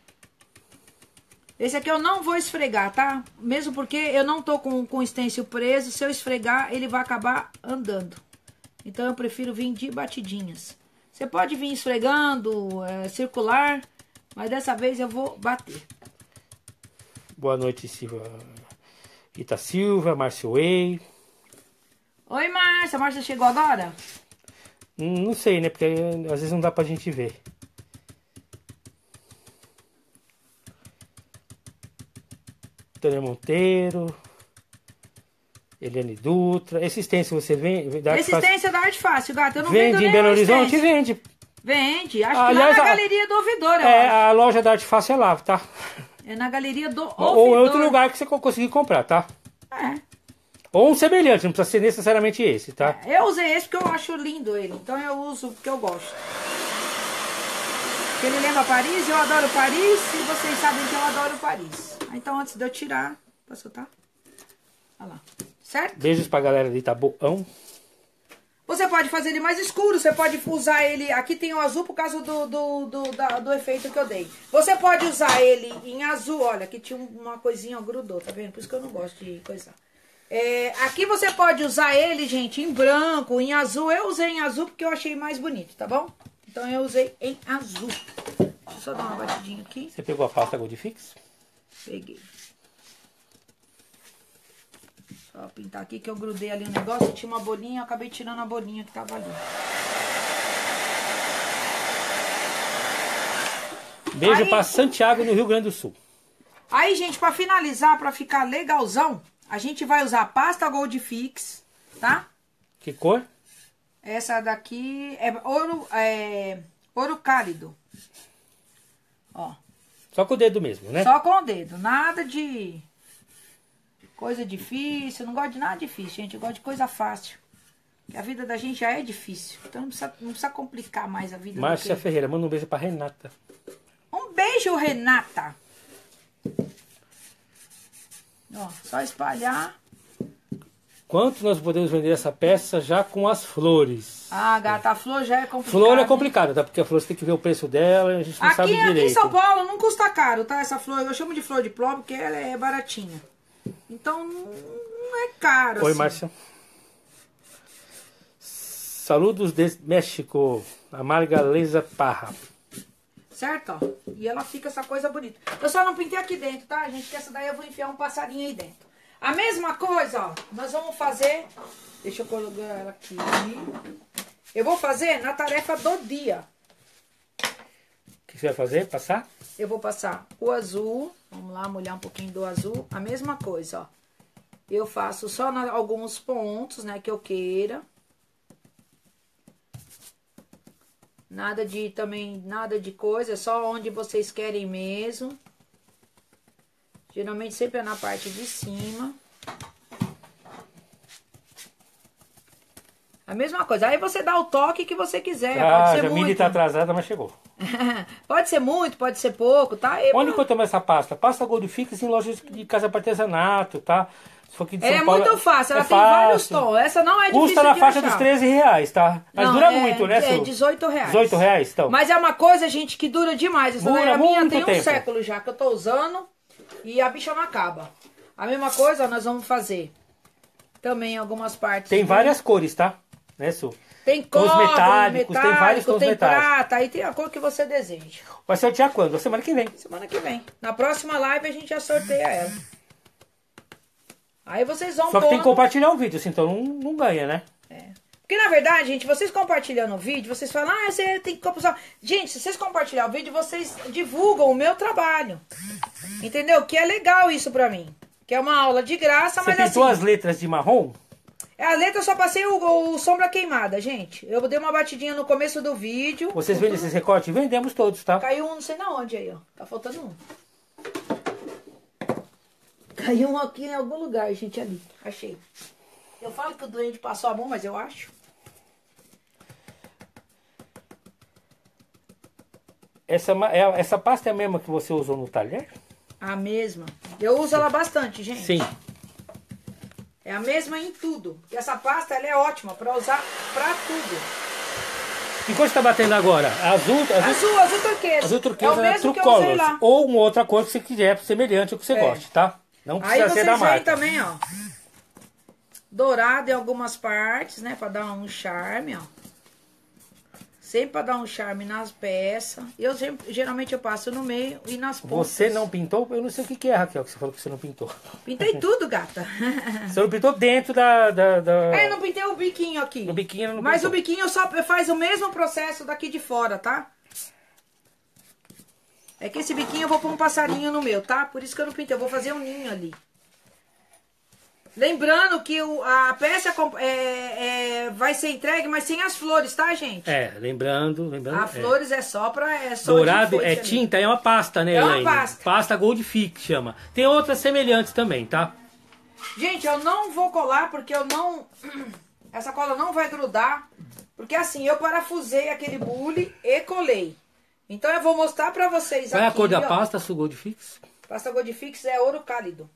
Esse aqui eu não vou esfregar, tá? Mesmo porque eu não tô com o stencil preso, se eu esfregar, ele vai acabar andando. Então eu prefiro vir de batidinhas. Você pode vir esfregando, circular, mas dessa vez eu vou bater. Boa noite, Silva. Rita Silva, Márcio Way. Oi, Márcia. A Márcia chegou agora? Não sei, né? Porque às vezes não dá pra gente ver. Tânia Monteiro. Eliane Dutra. Esse stencil você vende? Esse stencil é da Arte Fácil, gata. Eu não vende em Belo Horizonte? Vende. Vende. Acho que Aliás, lá na Galeria do Ouvidor. A loja da Arte Fácil é lá, tá? É na Galeria do Ouvidor. Ou em outro lugar que você conseguir comprar, tá? É. Ou um semelhante, não precisa ser necessariamente esse, tá? Eu usei esse porque eu acho lindo ele. Então eu uso porque eu gosto. Porque ele lembra Paris, eu adoro Paris. E vocês sabem que eu adoro Paris. Então antes de eu tirar, posso soltar? Olha lá. Certo? Beijos pra galera de Itaboão. Você pode fazer ele mais escuro, você pode usar ele... Aqui tem o azul por causa do efeito que eu dei. Você pode usar ele em azul, olha, aqui tinha uma coisinha, ó, grudou, tá vendo? Por isso que eu não gosto de coisar. Aqui você pode usar ele, gente, em branco, em azul. Eu usei em azul porque eu achei mais bonito, tá bom? Então eu usei em azul. Deixa eu só dar uma batidinha aqui. Você pegou a pasta Goldfix? Peguei. Só pintar aqui que eu grudei ali o negócio. Tinha uma bolinha, eu acabei tirando a bolinha que tava ali. Beijo Aí, pra Santiago, no Rio Grande do Sul. Aí, gente, pra finalizar, pra ficar legalzão, a gente vai usar a pasta Goldfix, tá? Que cor? Essa daqui é ouro cálido. Ó. Só com o dedo mesmo, né? Só com o dedo. Nada de coisa difícil. Eu não gosto de nada difícil, gente. Eu gosto de coisa fácil. Porque a vida da gente já é difícil. Então não precisa complicar mais a vida. Márcia Ferreira, manda um beijo pra Renata. Um beijo, Renata. Ó, só espalhar. Quanto nós podemos vender essa peça já com as flores? Ah, gata, a flor já é complicada. Flor é complicado, tá? Porque a flor você tem que ver o preço dela, a gente não sabe direito. Aqui em São Paulo não custa caro, tá? Essa flor, eu chamo de flor de plomo porque ela é baratinha. Então não é caro. Oi, assim. Márcia. Saludos de México, a Margaleza Parra. Certo, ó. E ela fica essa coisa bonita. Eu só não pintei aqui dentro, tá, gente? Que essa daí eu vou enfiar um passarinho aí dentro. A mesma coisa, ó. Nós vamos fazer... Deixa eu colocar ela aqui. Eu vou fazer na tarefa do dia. O que você vai fazer? Passar? Eu vou passar o azul. Vamos lá, molhar um pouquinho do azul. A mesma coisa, ó. Eu faço só alguns pontos, né, que eu queira. Nada de coisa, é só onde vocês querem mesmo. Geralmente sempre é na parte de cima. A mesma coisa. Aí você dá o toque que você quiser. Pode ser a Jamile muito. tá atrasada, mas chegou. Pode ser muito, pode ser pouco, tá? Onde encontramos essa pasta? Pasta Goldfix em lojas de casa para artesanato, tá? Se for aqui de Ela São é Paulo, muito fácil, ela é tem vários tons. Essa não é difícil Custa na de faixa achar. dos R$13, tá? Mas Não, dura muito, né, Su? É R$18. R$18, então. Mas é uma coisa, gente, que dura demais. Essa daí Dura a minha muito tem um tempo. século já que eu tô usando e a bicha não acaba. A mesma coisa, ó, nós vamos fazer também algumas partes. Tem várias cores, tá? Né, Su? Tem Tons cobre, metálicos, tem vários tons tem metálicos. prata, aí tem a cor que você deseja. Vai sortear quando? Na semana que vem. Semana que vem. Na próxima live a gente já sorteia ela. Aí vocês vão Só que tem que pondo- compartilhar o vídeo, assim, então não ganha, né? Porque na verdade, gente, vocês compartilhando o vídeo, vocês falam, ah, você tem que compartilhar. Gente, se vocês compartilhar o vídeo, vocês divulgam o meu trabalho. Entendeu? Que é legal isso pra mim. Que é uma aula de graça, Você mas pintou assim... as letras de marrom? A letra eu só passei o sombra queimada, gente. Eu dei uma batidinha no começo do vídeo. Vocês vendem esses recortes? Vendemos todos, tá? Caiu um, não sei na onde aí, ó. Tá faltando um. Caiu um aqui em algum lugar, gente, ali. Achei. Eu falo que o doente passou a mão, mas eu acho. Essa pasta é a mesma que você usou no talher? A mesma. Eu uso ela bastante, gente. Sim. É a mesma em tudo. E essa pasta, ela é ótima pra usar pra tudo. E qual você tá batendo agora? Azul Turquesa. Azul turquesa é o mesmo True que eu usei Colors. lá. Ou uma outra cor que você quiser, semelhante ao que você goste, tá? Não precisa Aí ser da vocês veem marca. também, ó. Dourado em algumas partes, né? Pra dar um charme, ó. Sempre pra dar um charme nas peças. Geralmente eu passo no meio e nas pontas. Você não pintou? Eu não sei o que é, Raquel, que você falou que você não pintou. Pintei tudo, gata. Você não pintou dentro da... Eu não pintei o biquinho aqui. No biquinho não Mas pintou. o biquinho só faz o mesmo processo daqui de fora, tá? É que esse biquinho eu vou pôr um passarinho no meu, tá? Por isso que eu não pintei. Eu vou fazer um ninho ali. Lembrando que a peça vai ser entregue, mas sem as flores, tá, gente? Lembrando. Flores é só pra... Dourado é tinta, é uma pasta, né, Elaine? É uma pasta. Pasta Gold Fix, chama. Tem outras semelhantes também, tá? Gente, eu não vou colar porque eu não... Essa cola não vai grudar. Porque assim, eu parafusei aquele bule e colei. Então eu vou mostrar pra vocês Qual aqui. é a cor da ó. pasta, Su Gold Fix? Pasta Gold Fix é ouro cálido.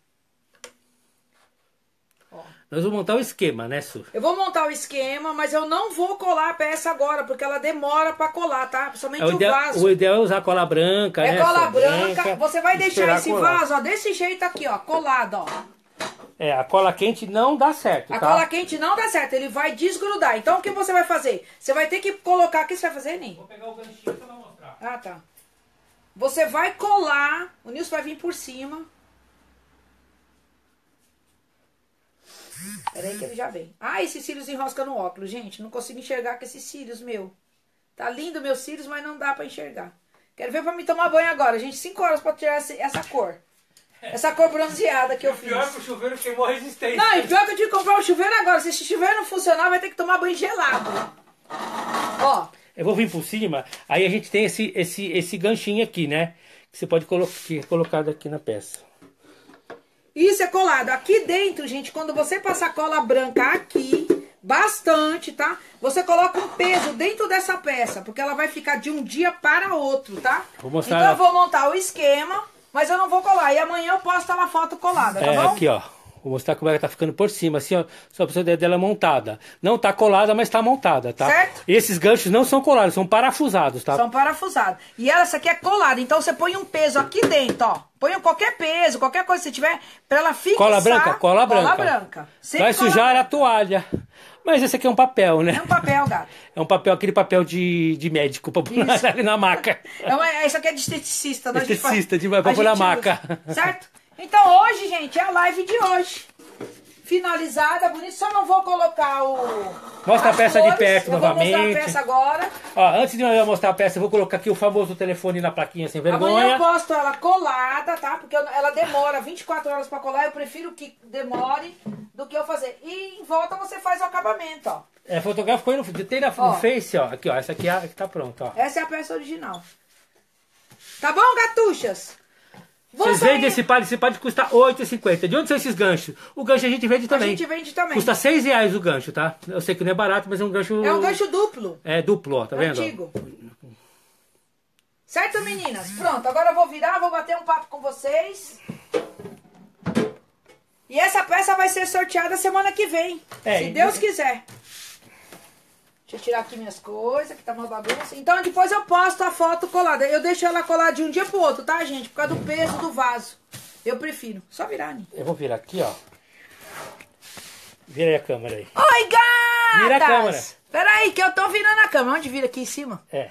Nós vamos montar o esquema, né, Su? Eu vou montar o esquema, mas eu não vou colar a peça agora, porque ela demora pra colar, tá? Principalmente o vaso. O ideal é usar cola branca, né? Cola branca. Você vai deixar esse colar. vaso, ó, desse jeito aqui, ó, colado, ó. A cola quente não dá certo, tá? A cola quente não dá certo, ele vai desgrudar. Então o que você vai fazer? Você vai ter que colocar... O que você vai fazer, Nin? Vou pegar o ganchinho pra mostrar. Ah, tá. Você vai colar, o Nilson vai vir por cima. Peraí que ele já vem. Ah, esses cílios enroscam no óculos, gente. Não consigo enxergar com esses cílios, meu. Tá lindo meus cílios, mas não dá pra enxergar. Quero ver pra me tomar banho agora, gente. 5 horas pra tirar essa cor. Essa cor bronzeada que eu fiz. Pior que o chuveiro queimou a resistência. Não, e pior que eu tive que comprar um chuveiro agora. Se esse chuveiro não funcionar, vai ter que tomar banho gelado. Ó. Eu vou vir por cima. Aí a gente tem esse ganchinho aqui, né? Que você pode colocar aqui na peça. Isso é colado. Aqui dentro, gente, quando você passar cola branca aqui, bastante, tá? Você coloca um peso dentro dessa peça, porque ela vai ficar de um dia para outro, tá? Vou mostrar então eu vou montar o esquema, mas eu não vou colar. E amanhã eu posto ela foto colada, tá bom? Aqui, ó. Vou mostrar como ela tá ficando por cima, assim, ó. Só pra você ter dela montada. Não tá colada, mas tá montada, tá? Certo? E esses ganchos não são colados, são parafusados, tá? São parafusados. E essa aqui é colada, então você põe um peso aqui dentro, ó. Põe qualquer peso, qualquer coisa que você tiver, pra ela fixar. Cola branca? Cola branca. Cola branca. Sempre Vai sujar branca. a toalha. Mas esse aqui é um papel, né? É um papel, gato. É um papel, aquele papel de médico, pra pôr na maca. Isso aqui é de esteticista. Esteticista, pra pôr na maca. Certo? Então hoje, gente, é a live de hoje. Finalizada, bonito. Só não vou colocar o... Mostra a peça de perto novamente. Eu vou mostrar a peça agora. Ó, antes de eu mostrar a peça, eu vou colocar aqui o famoso telefone na plaquinha sem vergonha. Amanhã eu posto ela colada, tá? Porque ela demora 24 horas pra colar. Eu prefiro que demore do que eu fazer. E em volta você faz o acabamento, ó. Fotógrafo põe no Face, ó. Aqui, ó. Essa aqui tá pronta, ó. Essa é a peça original. Tá bom, gatuchas? Vocês vendem esse pad custa R$ 8,50. De onde são esses ganchos? O gancho a gente vende também. A gente vende também. Custa R$6 o gancho, tá? Eu sei que não é barato, mas é um gancho... É um gancho duplo. É duplo, ó. Tá vendo? Antigo. Certo, meninas? Pronto, agora eu vou virar, vou bater um papo com vocês. E essa peça vai ser sorteada semana que vem. Se Deus quiser. Deixa eu tirar aqui minhas coisas, que tá uma bagunça. Então depois eu posto a foto colada. Eu deixo ela colada de um dia pro outro, tá, gente? Por causa do peso do vaso. Eu prefiro. Só virar, né? Eu vou virar aqui, ó. Vira aí a câmera aí. Oi, gatas! Vira a câmera. Peraí, que eu tô virando a câmera. Onde vira? Aqui em cima? É.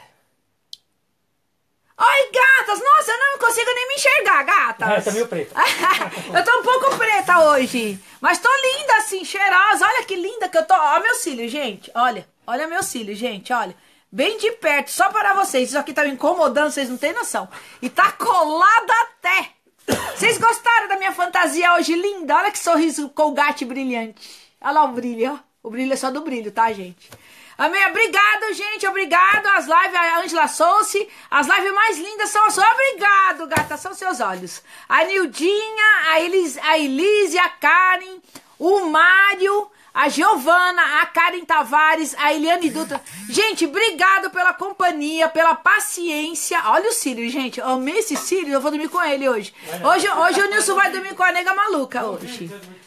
Oi, gatas! Nossa, eu não consigo nem me enxergar, gatas. Tá meio preta. Eu tô um pouco preta hoje. Mas tô linda assim, cheirosa. Olha que linda que eu tô. Olha meu cílio, gente. Olha. Olha meu cílio, gente. Olha. Bem de perto, só para vocês. Isso aqui tá me incomodando, vocês não têm noção. E tá colada até. Vocês gostaram da minha fantasia hoje linda? Olha que sorriso colgate brilhante. Olha lá o brilho, ó. O brilho é só do brilho, tá, gente? Amém. Obrigado, gente. Obrigado. As lives, a Angela Souce. As lives mais lindas são as suas. Obrigado, gata. São seus olhos. A Nildinha, a Elise, a Karen, o Mário, a Giovana, a Karen Tavares, a Eliane Dutra. Gente, obrigado pela companhia, pela paciência. Olha o cílio, gente. Eu amei esse cílio. Eu vou dormir com ele hoje. Hoje o Nilson vai dormir com a nega maluca hoje.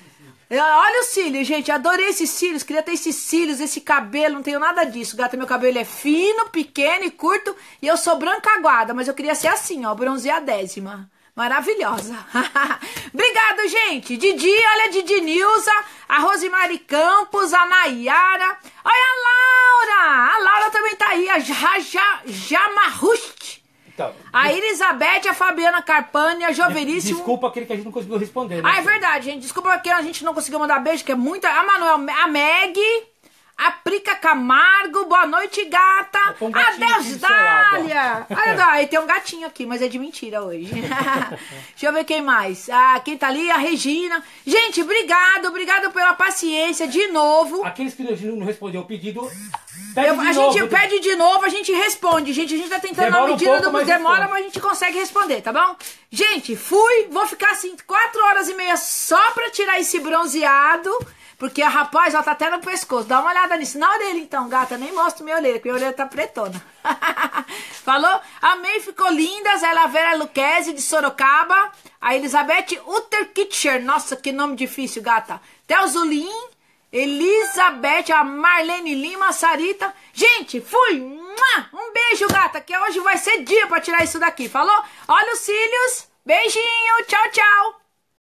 Olha os cílios, gente. Adorei esses cílios. Queria ter esses cílios, esse cabelo. Não tenho nada disso, gata. Meu cabelo é fino, pequeno e curto. E eu sou branca aguada. Mas eu queria ser assim, ó. Bronzeadésima. Maravilhosa. Obrigado, gente. Didi, olha a Didi Nilza. A Rosemary Campos, a Nayara. Olha a Laura. A Laura também tá aí. A Jamarust. Então, a Elizabeth, a Fabiana Carpani, a Joveríssimo. Desculpa aquele que a gente não conseguiu responder. Né? Ah, é verdade, gente. Desculpa que a gente não conseguiu mandar beijo, que é muita. A Manuel, a Meg, a Prica Camargo, boa noite, gata. Adeus, Dália. Aí tem um gatinho aqui, mas é de mentira hoje. Deixa eu ver quem mais. Ah, quem tá ali? A Regina. Gente, obrigado pela paciência de novo. Aqueles que não respondeu o pedido. A gente pede de novo, a gente responde, gente. A gente tá tentando na medida do demora, mas a gente consegue responder, tá bom? Gente, vou ficar assim 4h30 só pra tirar esse bronzeado, porque a rapaz, ó, tá até no pescoço. Dá uma olhada nisso. Na orelha, então, gata, nem mostro minha orelha, porque minha orelha tá pretona. Falou? Amei, ficou lindas. Ela Vera Luquezzi, de Sorocaba. A Elizabeth Utterkitcher. Nossa, que nome difícil, gata. Telzulin. Elizabeth, a Marlene Lima, a Sarita. Gente, fui! Um beijo, gata, que hoje vai ser dia pra tirar isso daqui, falou? Olha os cílios. Beijinho, tchau, tchau.